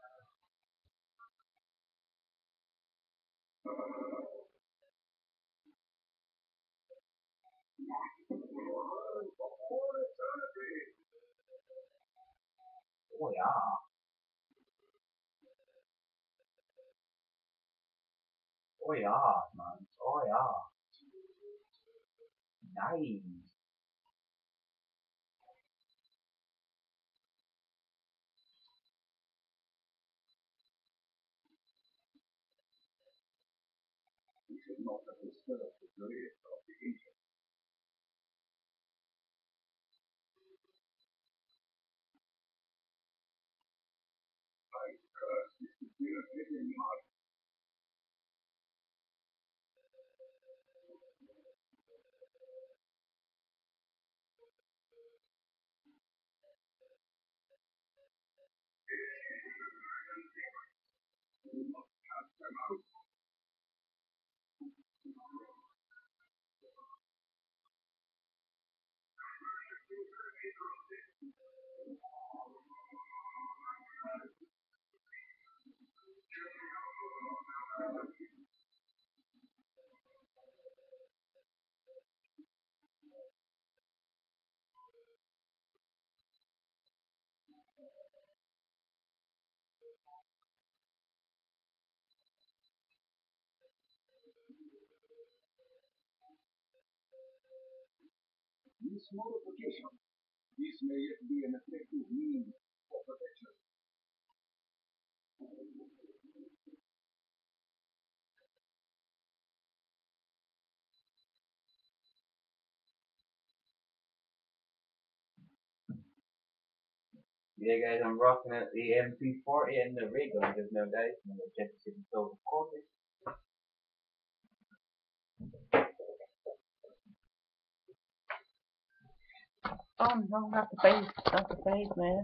Oh, yeah. Oh, yeah, man. Oh, yeah. Nice. We should not have disturbed the grave of the ancient. I curse this debilitating mark. We must cast them out. This modification, this may yet be an effective means for protection. Yeah, guys, I'm rocking at the MP40 and the rig on just now, guys. I'm gonna check to see if it's still recording. Oh no, not the face, not the face, man.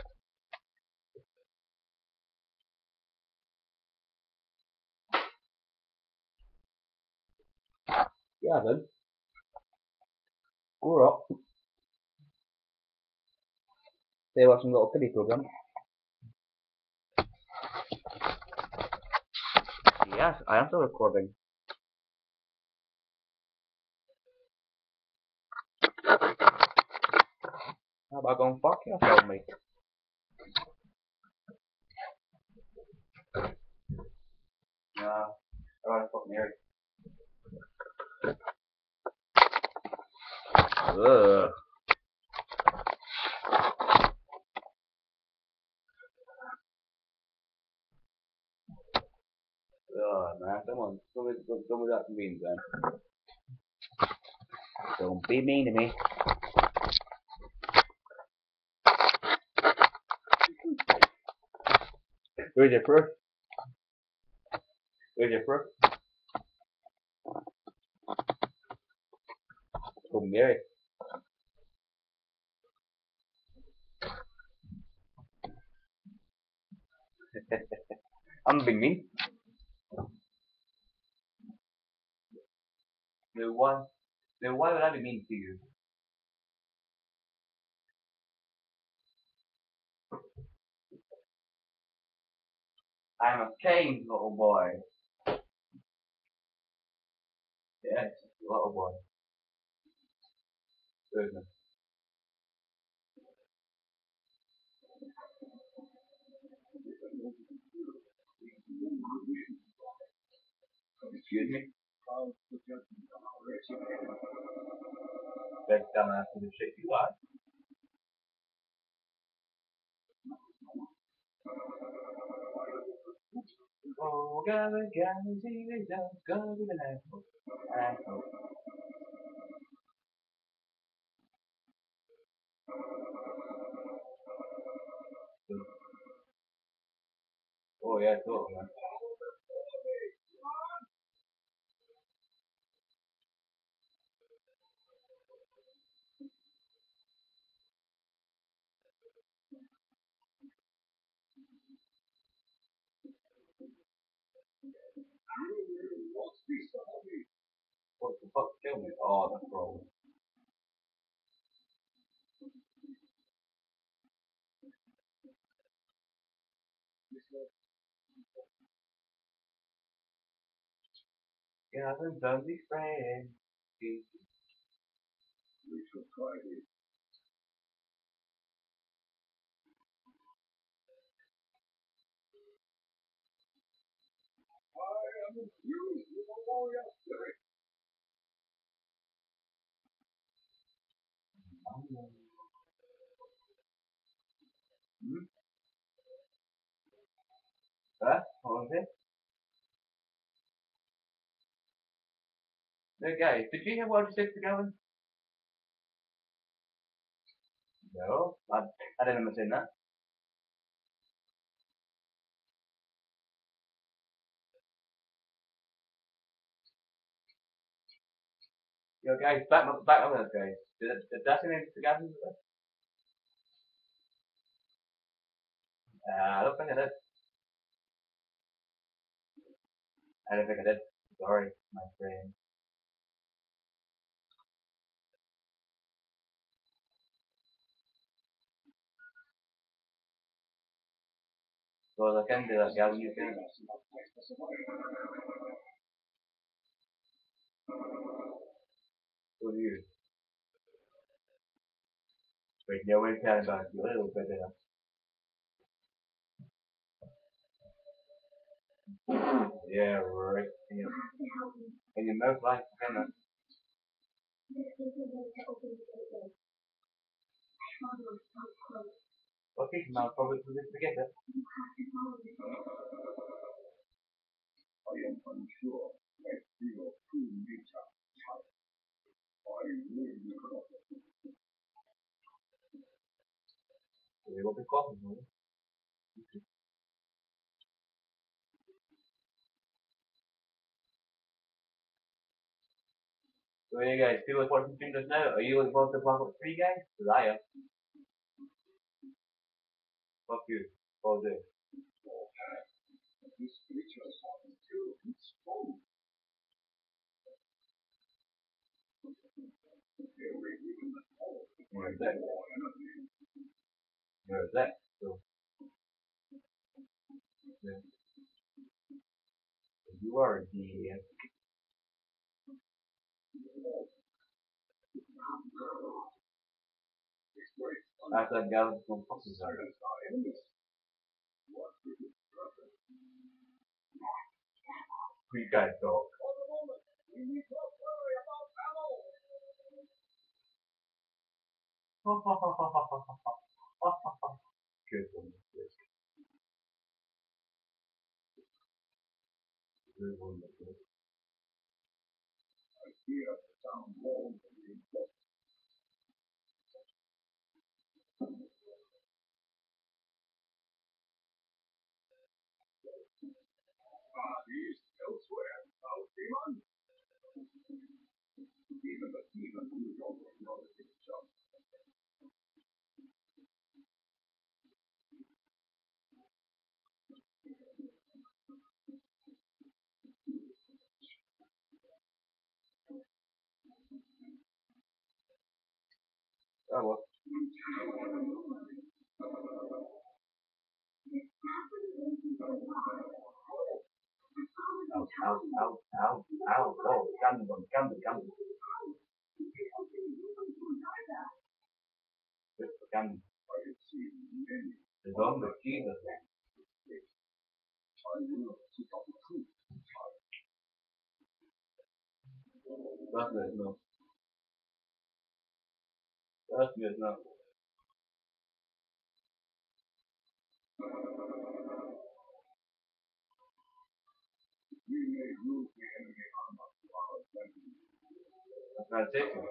Yeah, then. Grow up. They watch some little kiddie program. Yes, I am still recording. How about going fuck yourself, mate? Nah, I wanna fuck Mary. Ugh. Oh man, come on, come with that convenience, man. Don't be mean to me. Where's your proof? Where's your proof? Go Mary. I'm being mean. No, why would I be mean to you? I'm a kind little boy. Yes, little boy. Goodness. Excuse me? Best dumbass in the shit you are. Oh, gather, gather, see the just go with an apple. Apple. Oh yeah, totally, man. What the fuck, kill me. Oh, that's wrong. Gavin Dundee friend. We shall try this. I am infused with a warrior spirit. Hmm? Huh? What was it? No, guys, did you hear what I just said to Gavin? No, I didn't understand that. Yo, guys, back up there, guys. Did that say anything to Gavin? I don't think I did. I don't think I did. Sorry, my friend. Well, I can do that, Gavin. You can. So do you. Wait, yeah, we're kind about you a little bit there. Yeah, right. In your mouth, like, kind of. Okay, now probably forget it. I am unsure. I feel true nature. I will never. They will be causing you. So you guys, feel like watching fingers now? Are you looking forward to Black Ops 3, guys? Because I am. Fuck you. All do. This creature is still exposed. Every weekend at home. Where's that? More energy. Where's that? So, yeah. You are a DES. I thought Gavin was going to fuck his heart. Who you guys talk? Good one. Good one. Here, the town wall of the important. Bodies elsewhere. South Demon. Even the demon who don't know himself. Oh well. Ow, ow, ow, ow, ow. Oh, Gandhi, Gandhi, Gandhi. Good for Gandhi. I have seen many. As long as Jesus. I will seek out the truth. Trust me, it's not. Trust me, it's not. We may lose the enemy armor to our advantage. I'm trying to take you.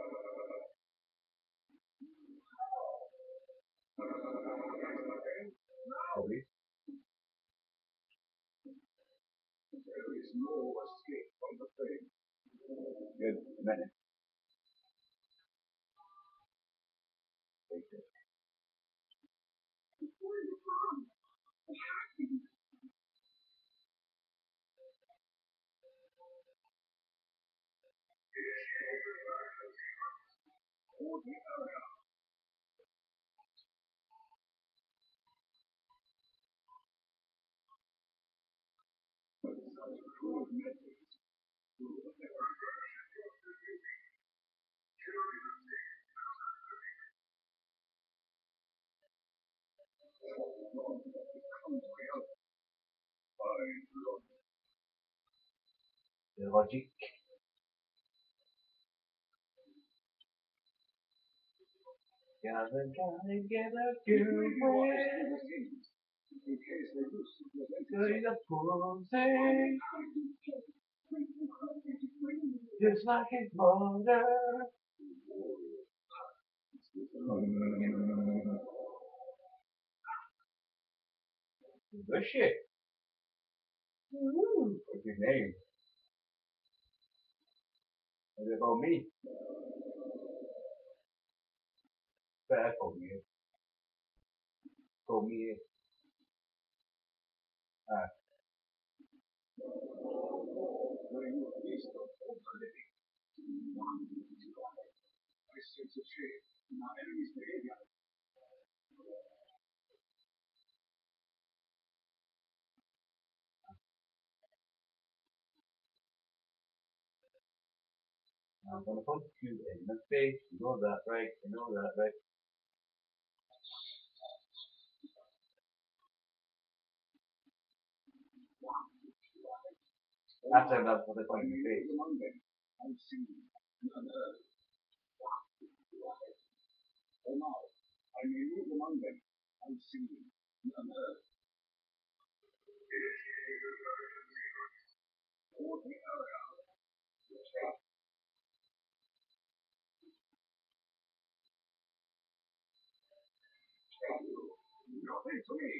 Probably. There is no escape from the fate. Good. A minute. Wait a minute. toward the area. Such cruel methods will never The logic. Gotta get a good friend. in case they wish to present Dirty the pussy. Just like his mother. Good shit. What's your name? Is it about me? Bad for me. For me. during the feast of all the living. I sense a change in our enemy's behavior. I'm gonna punch you in the face. You know that, right? You know that, right? After that's what they're punching in the face. Among them, unseen, unearthed. Or now, I may move among them, unseen, unearthed. Toward the area. Nothing to me.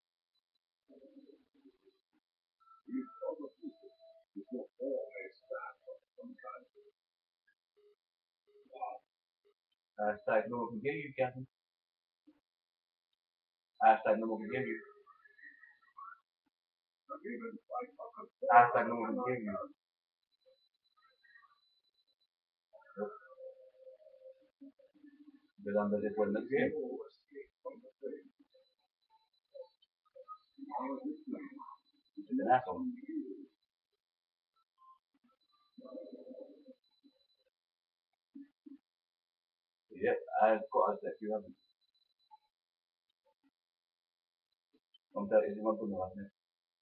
These other people is not always that of some kind. Hashtag no one can give you, Captain. Hashtag no one can give you. Even like Hashtag no one can give you. Because I'm the different this game. He's an asshole. Yep, I've got a set you haven't. I'm telling you, one thing last night.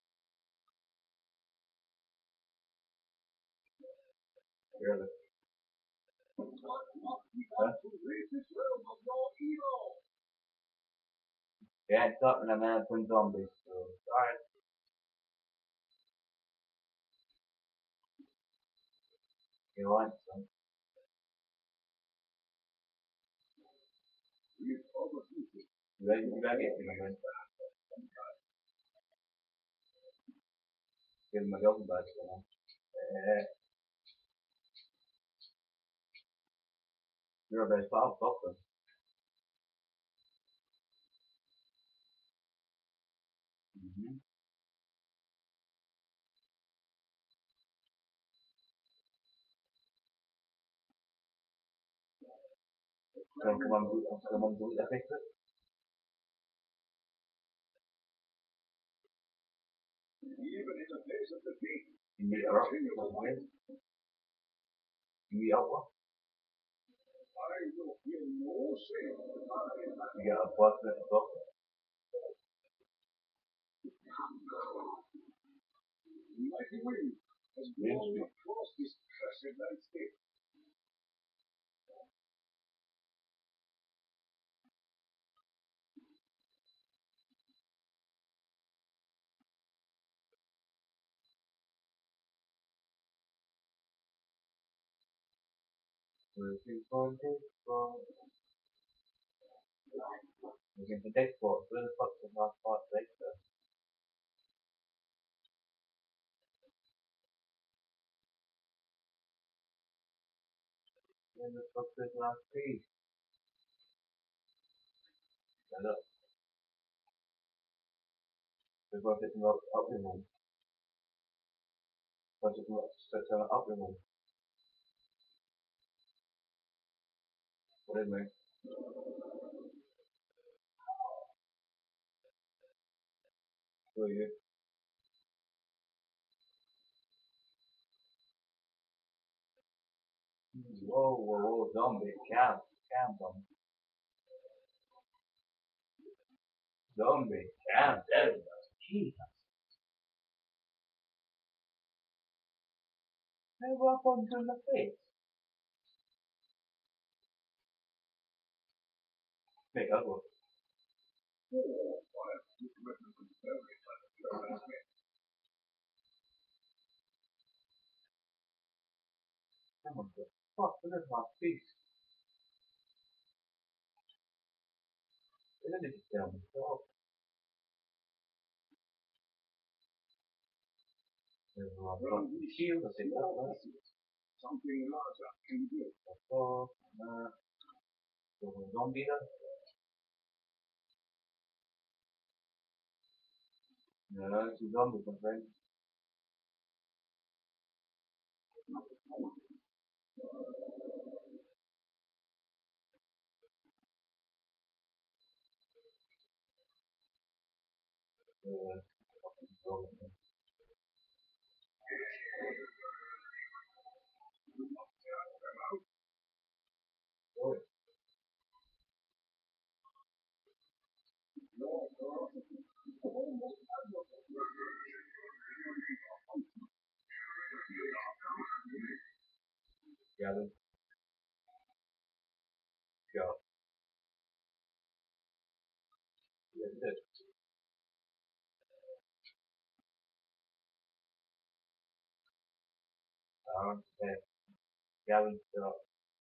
Really. Huh? Yeah, it's up and I'm out from zombies, so alright. You want some? You ready to back it, my friend? Give him my girlfriend back, you know. You're a best pal, fuck them. Mm-hmm. Come on, do it, fix it. Even in the face of defeat, You meet her up, you meet up what? I will feel no shame. You get a apartment as well. Mighty wind has blown across this cursed landscape. Looking for Dexport. Where the fuck's the last part of Dexter? Where the fuck's the last piece? Shut up. There's one sitting up in room. One sitting up in room. Anyway. So yeah. Whoa, whoa, whoa, zombie, zombie. Zombie, there we go. Jesus. Hey, what happened to the face? Make up one. Come on, bro. Fuck, look at my face. Look at this down. There's my fucking shield. I think that's Something larger can do. oh, zombie there. No, it's a zombie, my friend. Fucking zombie. Oh, Gavin, go. That's it. Okay. Gavin, go.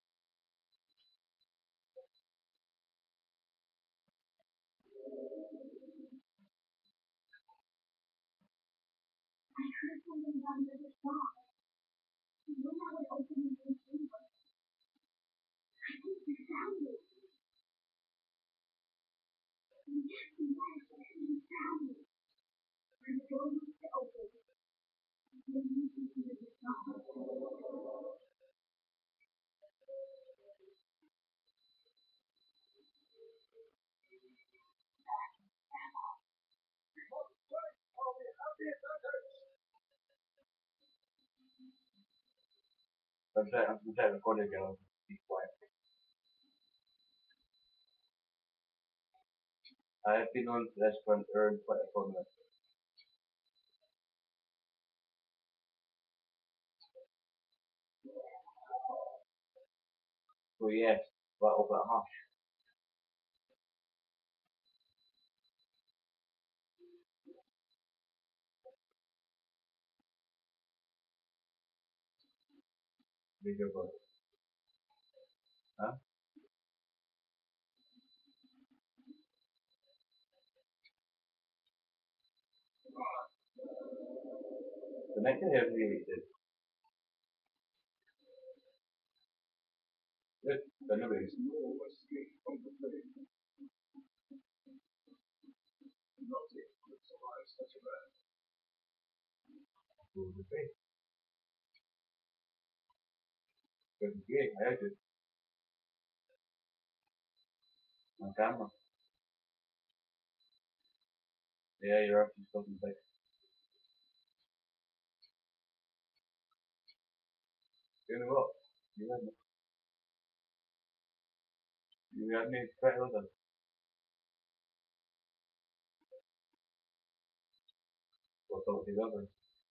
I'm trying to record it, Gavin. Be quiet. I have been on the restaurant earned quite a formula. So yes, but over a hash. Bigger boy. Huh? The next thing I have really did. Good. Anyways, No escape from the flame. Nothing could survive such a man. go the face. Good gig, I had it. On camera. Yeah, you're actually talking back. Doing what? You had me. You had me quite well done. What's up with the other?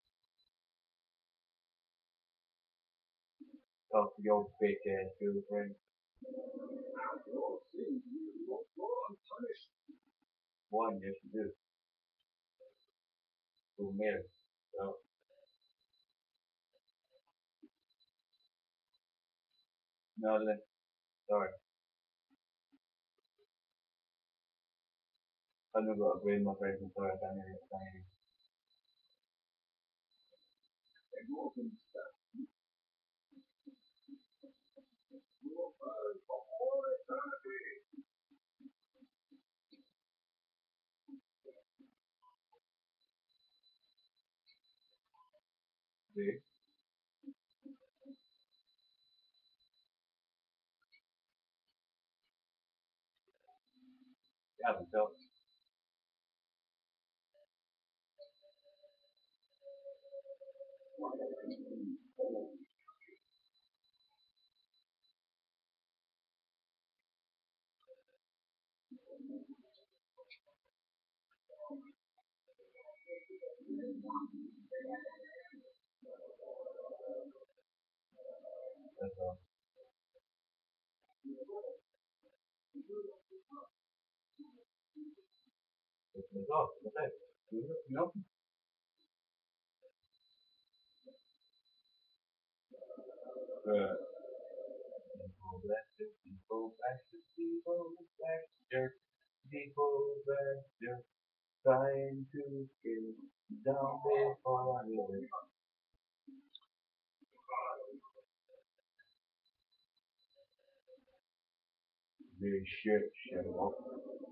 Talk to your bitch ass girlfriend. Your sins will not go unpunished. One, yes you do. Who married? So, no, then, sorry. I'm gonna go upgrade my friends and sorry, I can't hear it. And more than that, you will burn for all eternity. See? Yeah, so. That's all. That's all. That's it. You know? People bless the people, bless the people, bless their people, bless their trying to get down before I live. This shit, show up.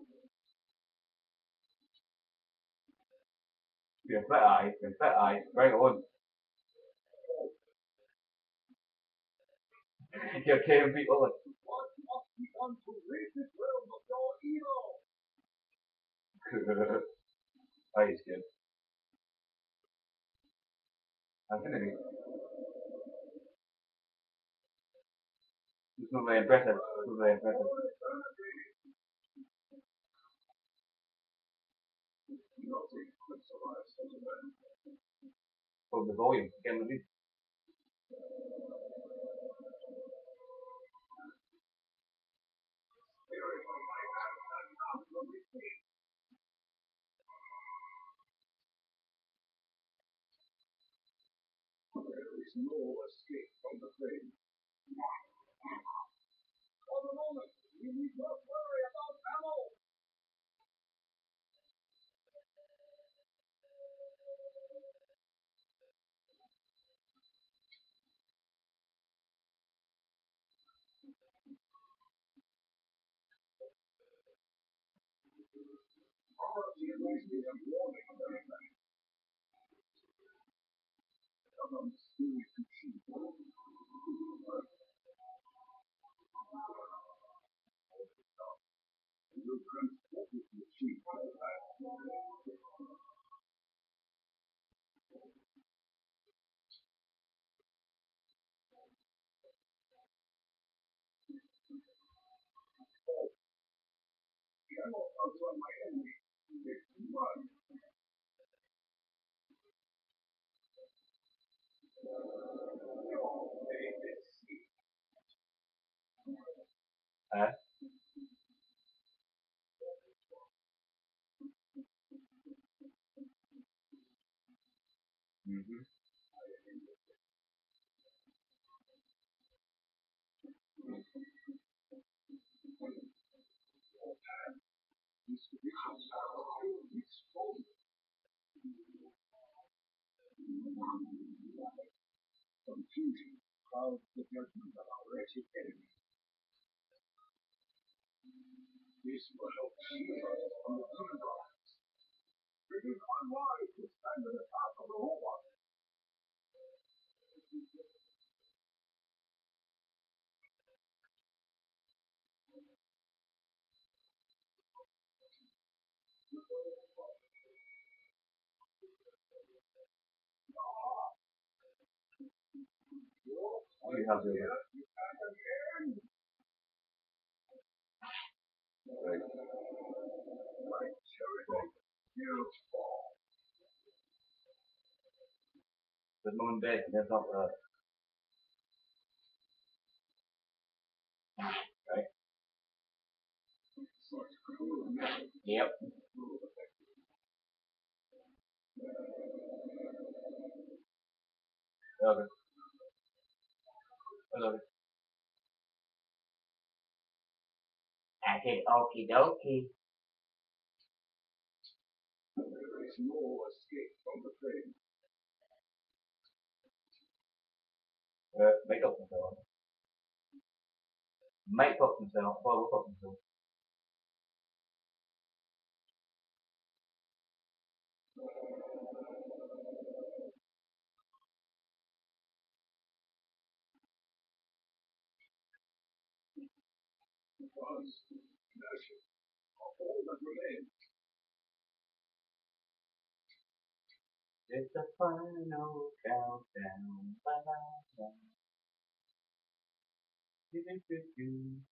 Your fat eye, right on. You're killing people like, What must be done to rid this realm of your evil? oh, he's good. I'm gonna be, it's not very impressive. It's not very impressive. Nothing could survive such a man. Oh, the volume, get the lead. Spirit of my ancestors will receive. There is no escape from the flame. For the moment, we need not worry about ammo. Poverty is wasting and warning of everything. Come on, still to cheat. You transported the sheep. Cannot outrun my enemy. Make them run. May this sea. Huh? Mm-hmm. These conditions are exposed. Confusion clouds the judgment of our wretched enemy. This will help shield us from the demon gods. It is unwise to stand in the path of the Lord. What do you have to do? Right. My chariot will fall. There's no one dead, that's not right. Right? Such cruel men. Yep. Okay. Okay. I said okie dokie. There is no escape from the flame. Make up himself. Make up himself. Well, look up himself. Transgression of all that remains. It's the final countdown. Ba-ba-ba. Do-do-do-do.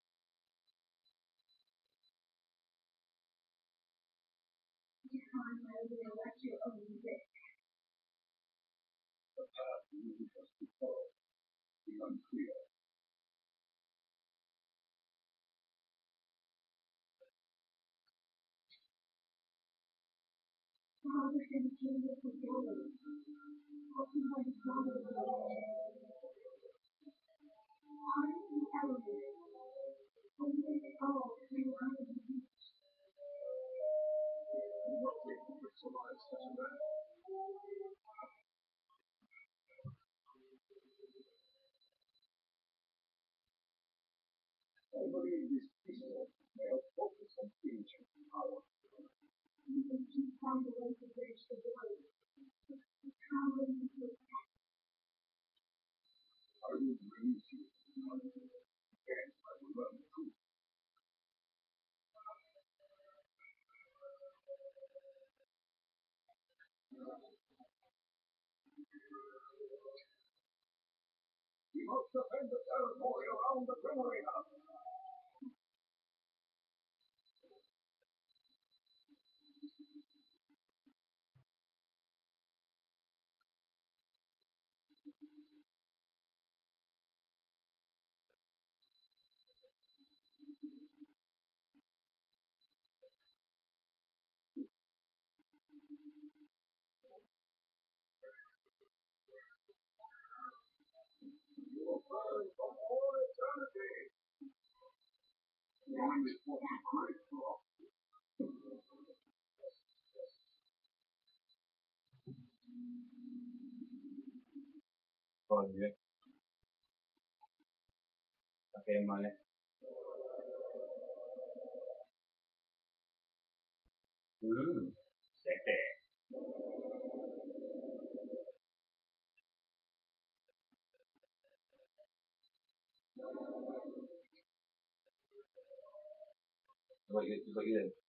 The path you just to follow is unclear. Nothing could survive such a man. I believe this pistol may have focused on ancient power. I will release you. And I will learn the truth. We must defend the territory around the Grim Arena. You will burn for all eternity. One is what you crave for. Oh, yeah. Okay, money. Sexy. What you did?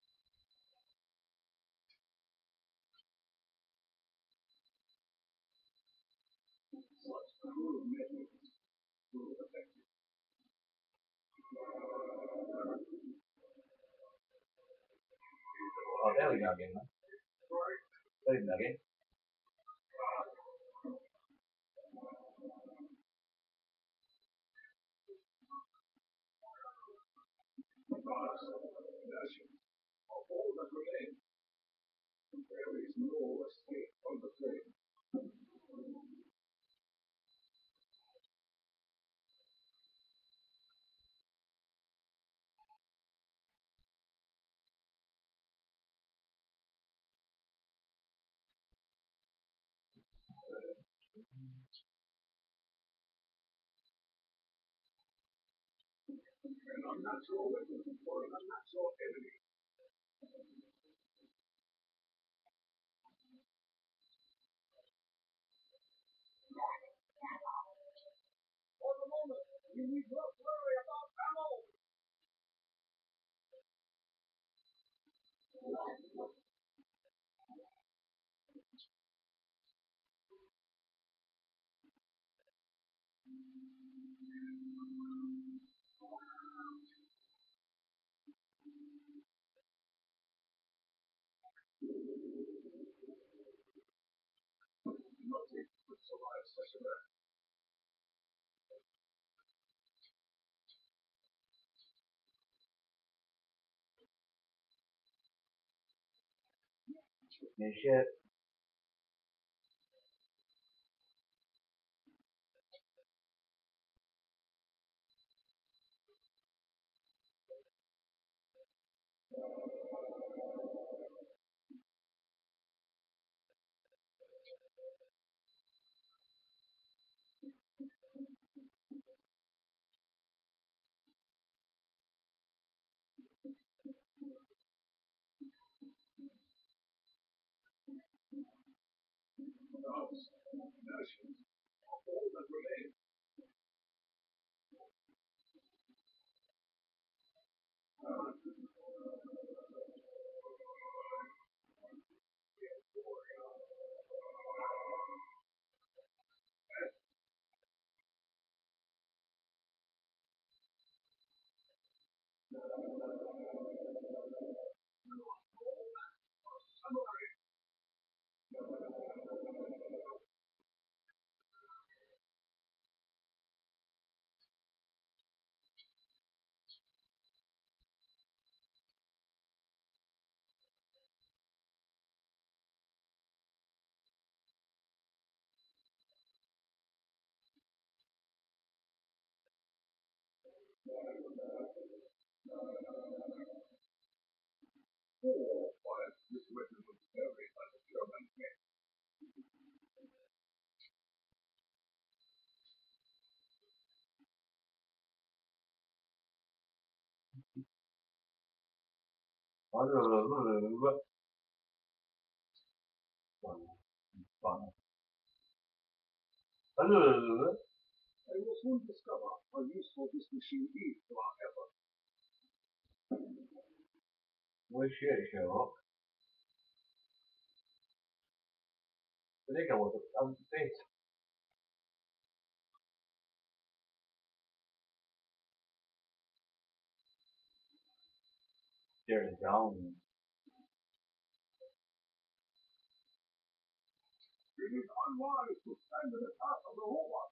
Such cruel methods will affect you. Oh, there we go again, man. There we go again. Nations of all that remain. There is no escape from the flame. An unnatural weapon for an unnatural enemy. For the moment, you need not worry about ammo. Nothing could survive such a man. New shit. Oh, but this weapon was very like a German man. I will soon discover how useful this machine is to our effort. Where's Sherlock? I think I was on the face. Jerry down. It is unwise to stand in the path of the robot.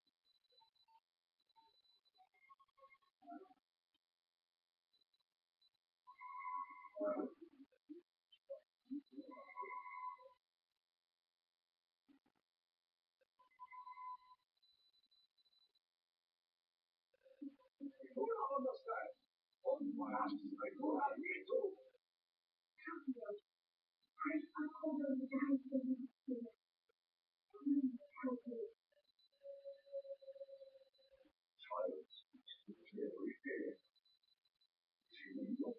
I do not understand. Perhaps I do not need to. Child speaks every day. She will not.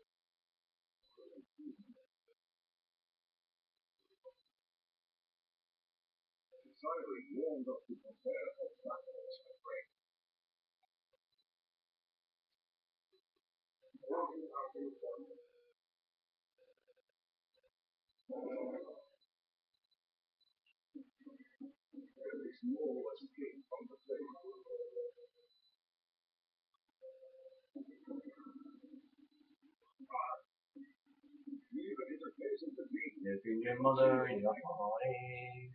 Siren warned us to prepare for battle, my friend. There is no escape from the flame. Even in the case of the beat, Look in your mother in your body.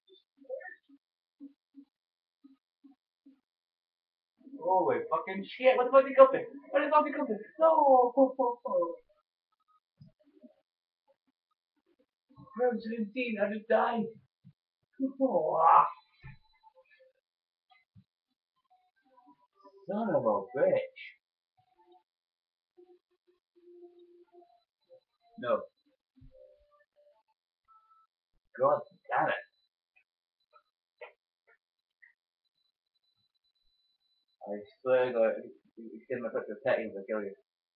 Oh, wait, fucking shit. What the fuck is coming? What the fuck is coming? No! Round 17, I just died. Oh, son of a bitch. No. God damn it. I swear to God, you see my picture of settings, I'll kill you.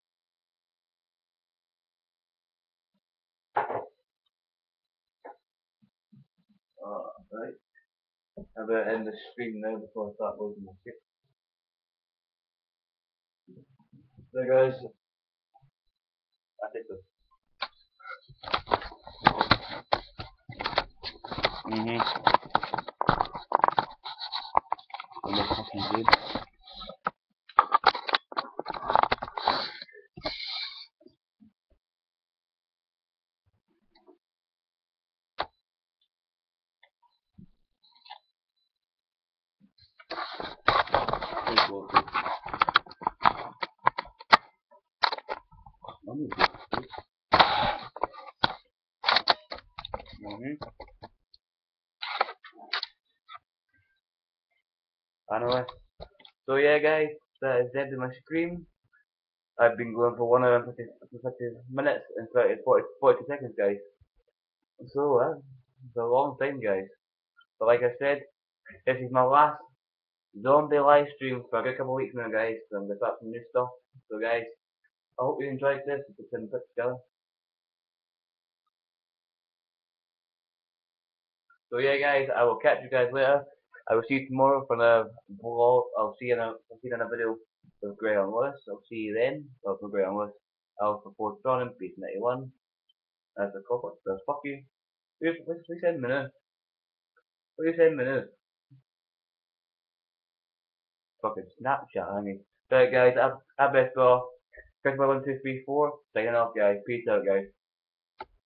Right. I better end the stream now before I start losing my shit. So guys, I think so. I'm a fucking dude. Thanks a lot, dude. I'm gonna do it. Anyway, so yeah guys, that is the end of my stream. I've been going for 1 hour and 50 minutes and 40 seconds guys. So it's a long time guys. But like I said, this is my last zombie live stream for a good couple of weeks now guys. So I'm going to start some new stuff. So guys, I hope you enjoyed this. It's been put together. So yeah guys, I will catch you guys later. I will see you tomorrow for the vlog. I'll see you in a video with Grey on Lewis. I'll see you then. Well, for Grey on Lewis. I'll support John and Peace 91. That's the cover. That's fuck you. What you saying, Minu? What you saying, Minu? Fucking Snapchat, honey. Right guys, I best go. Chris 1 2 3 4. Signing off guys. Peace out guys.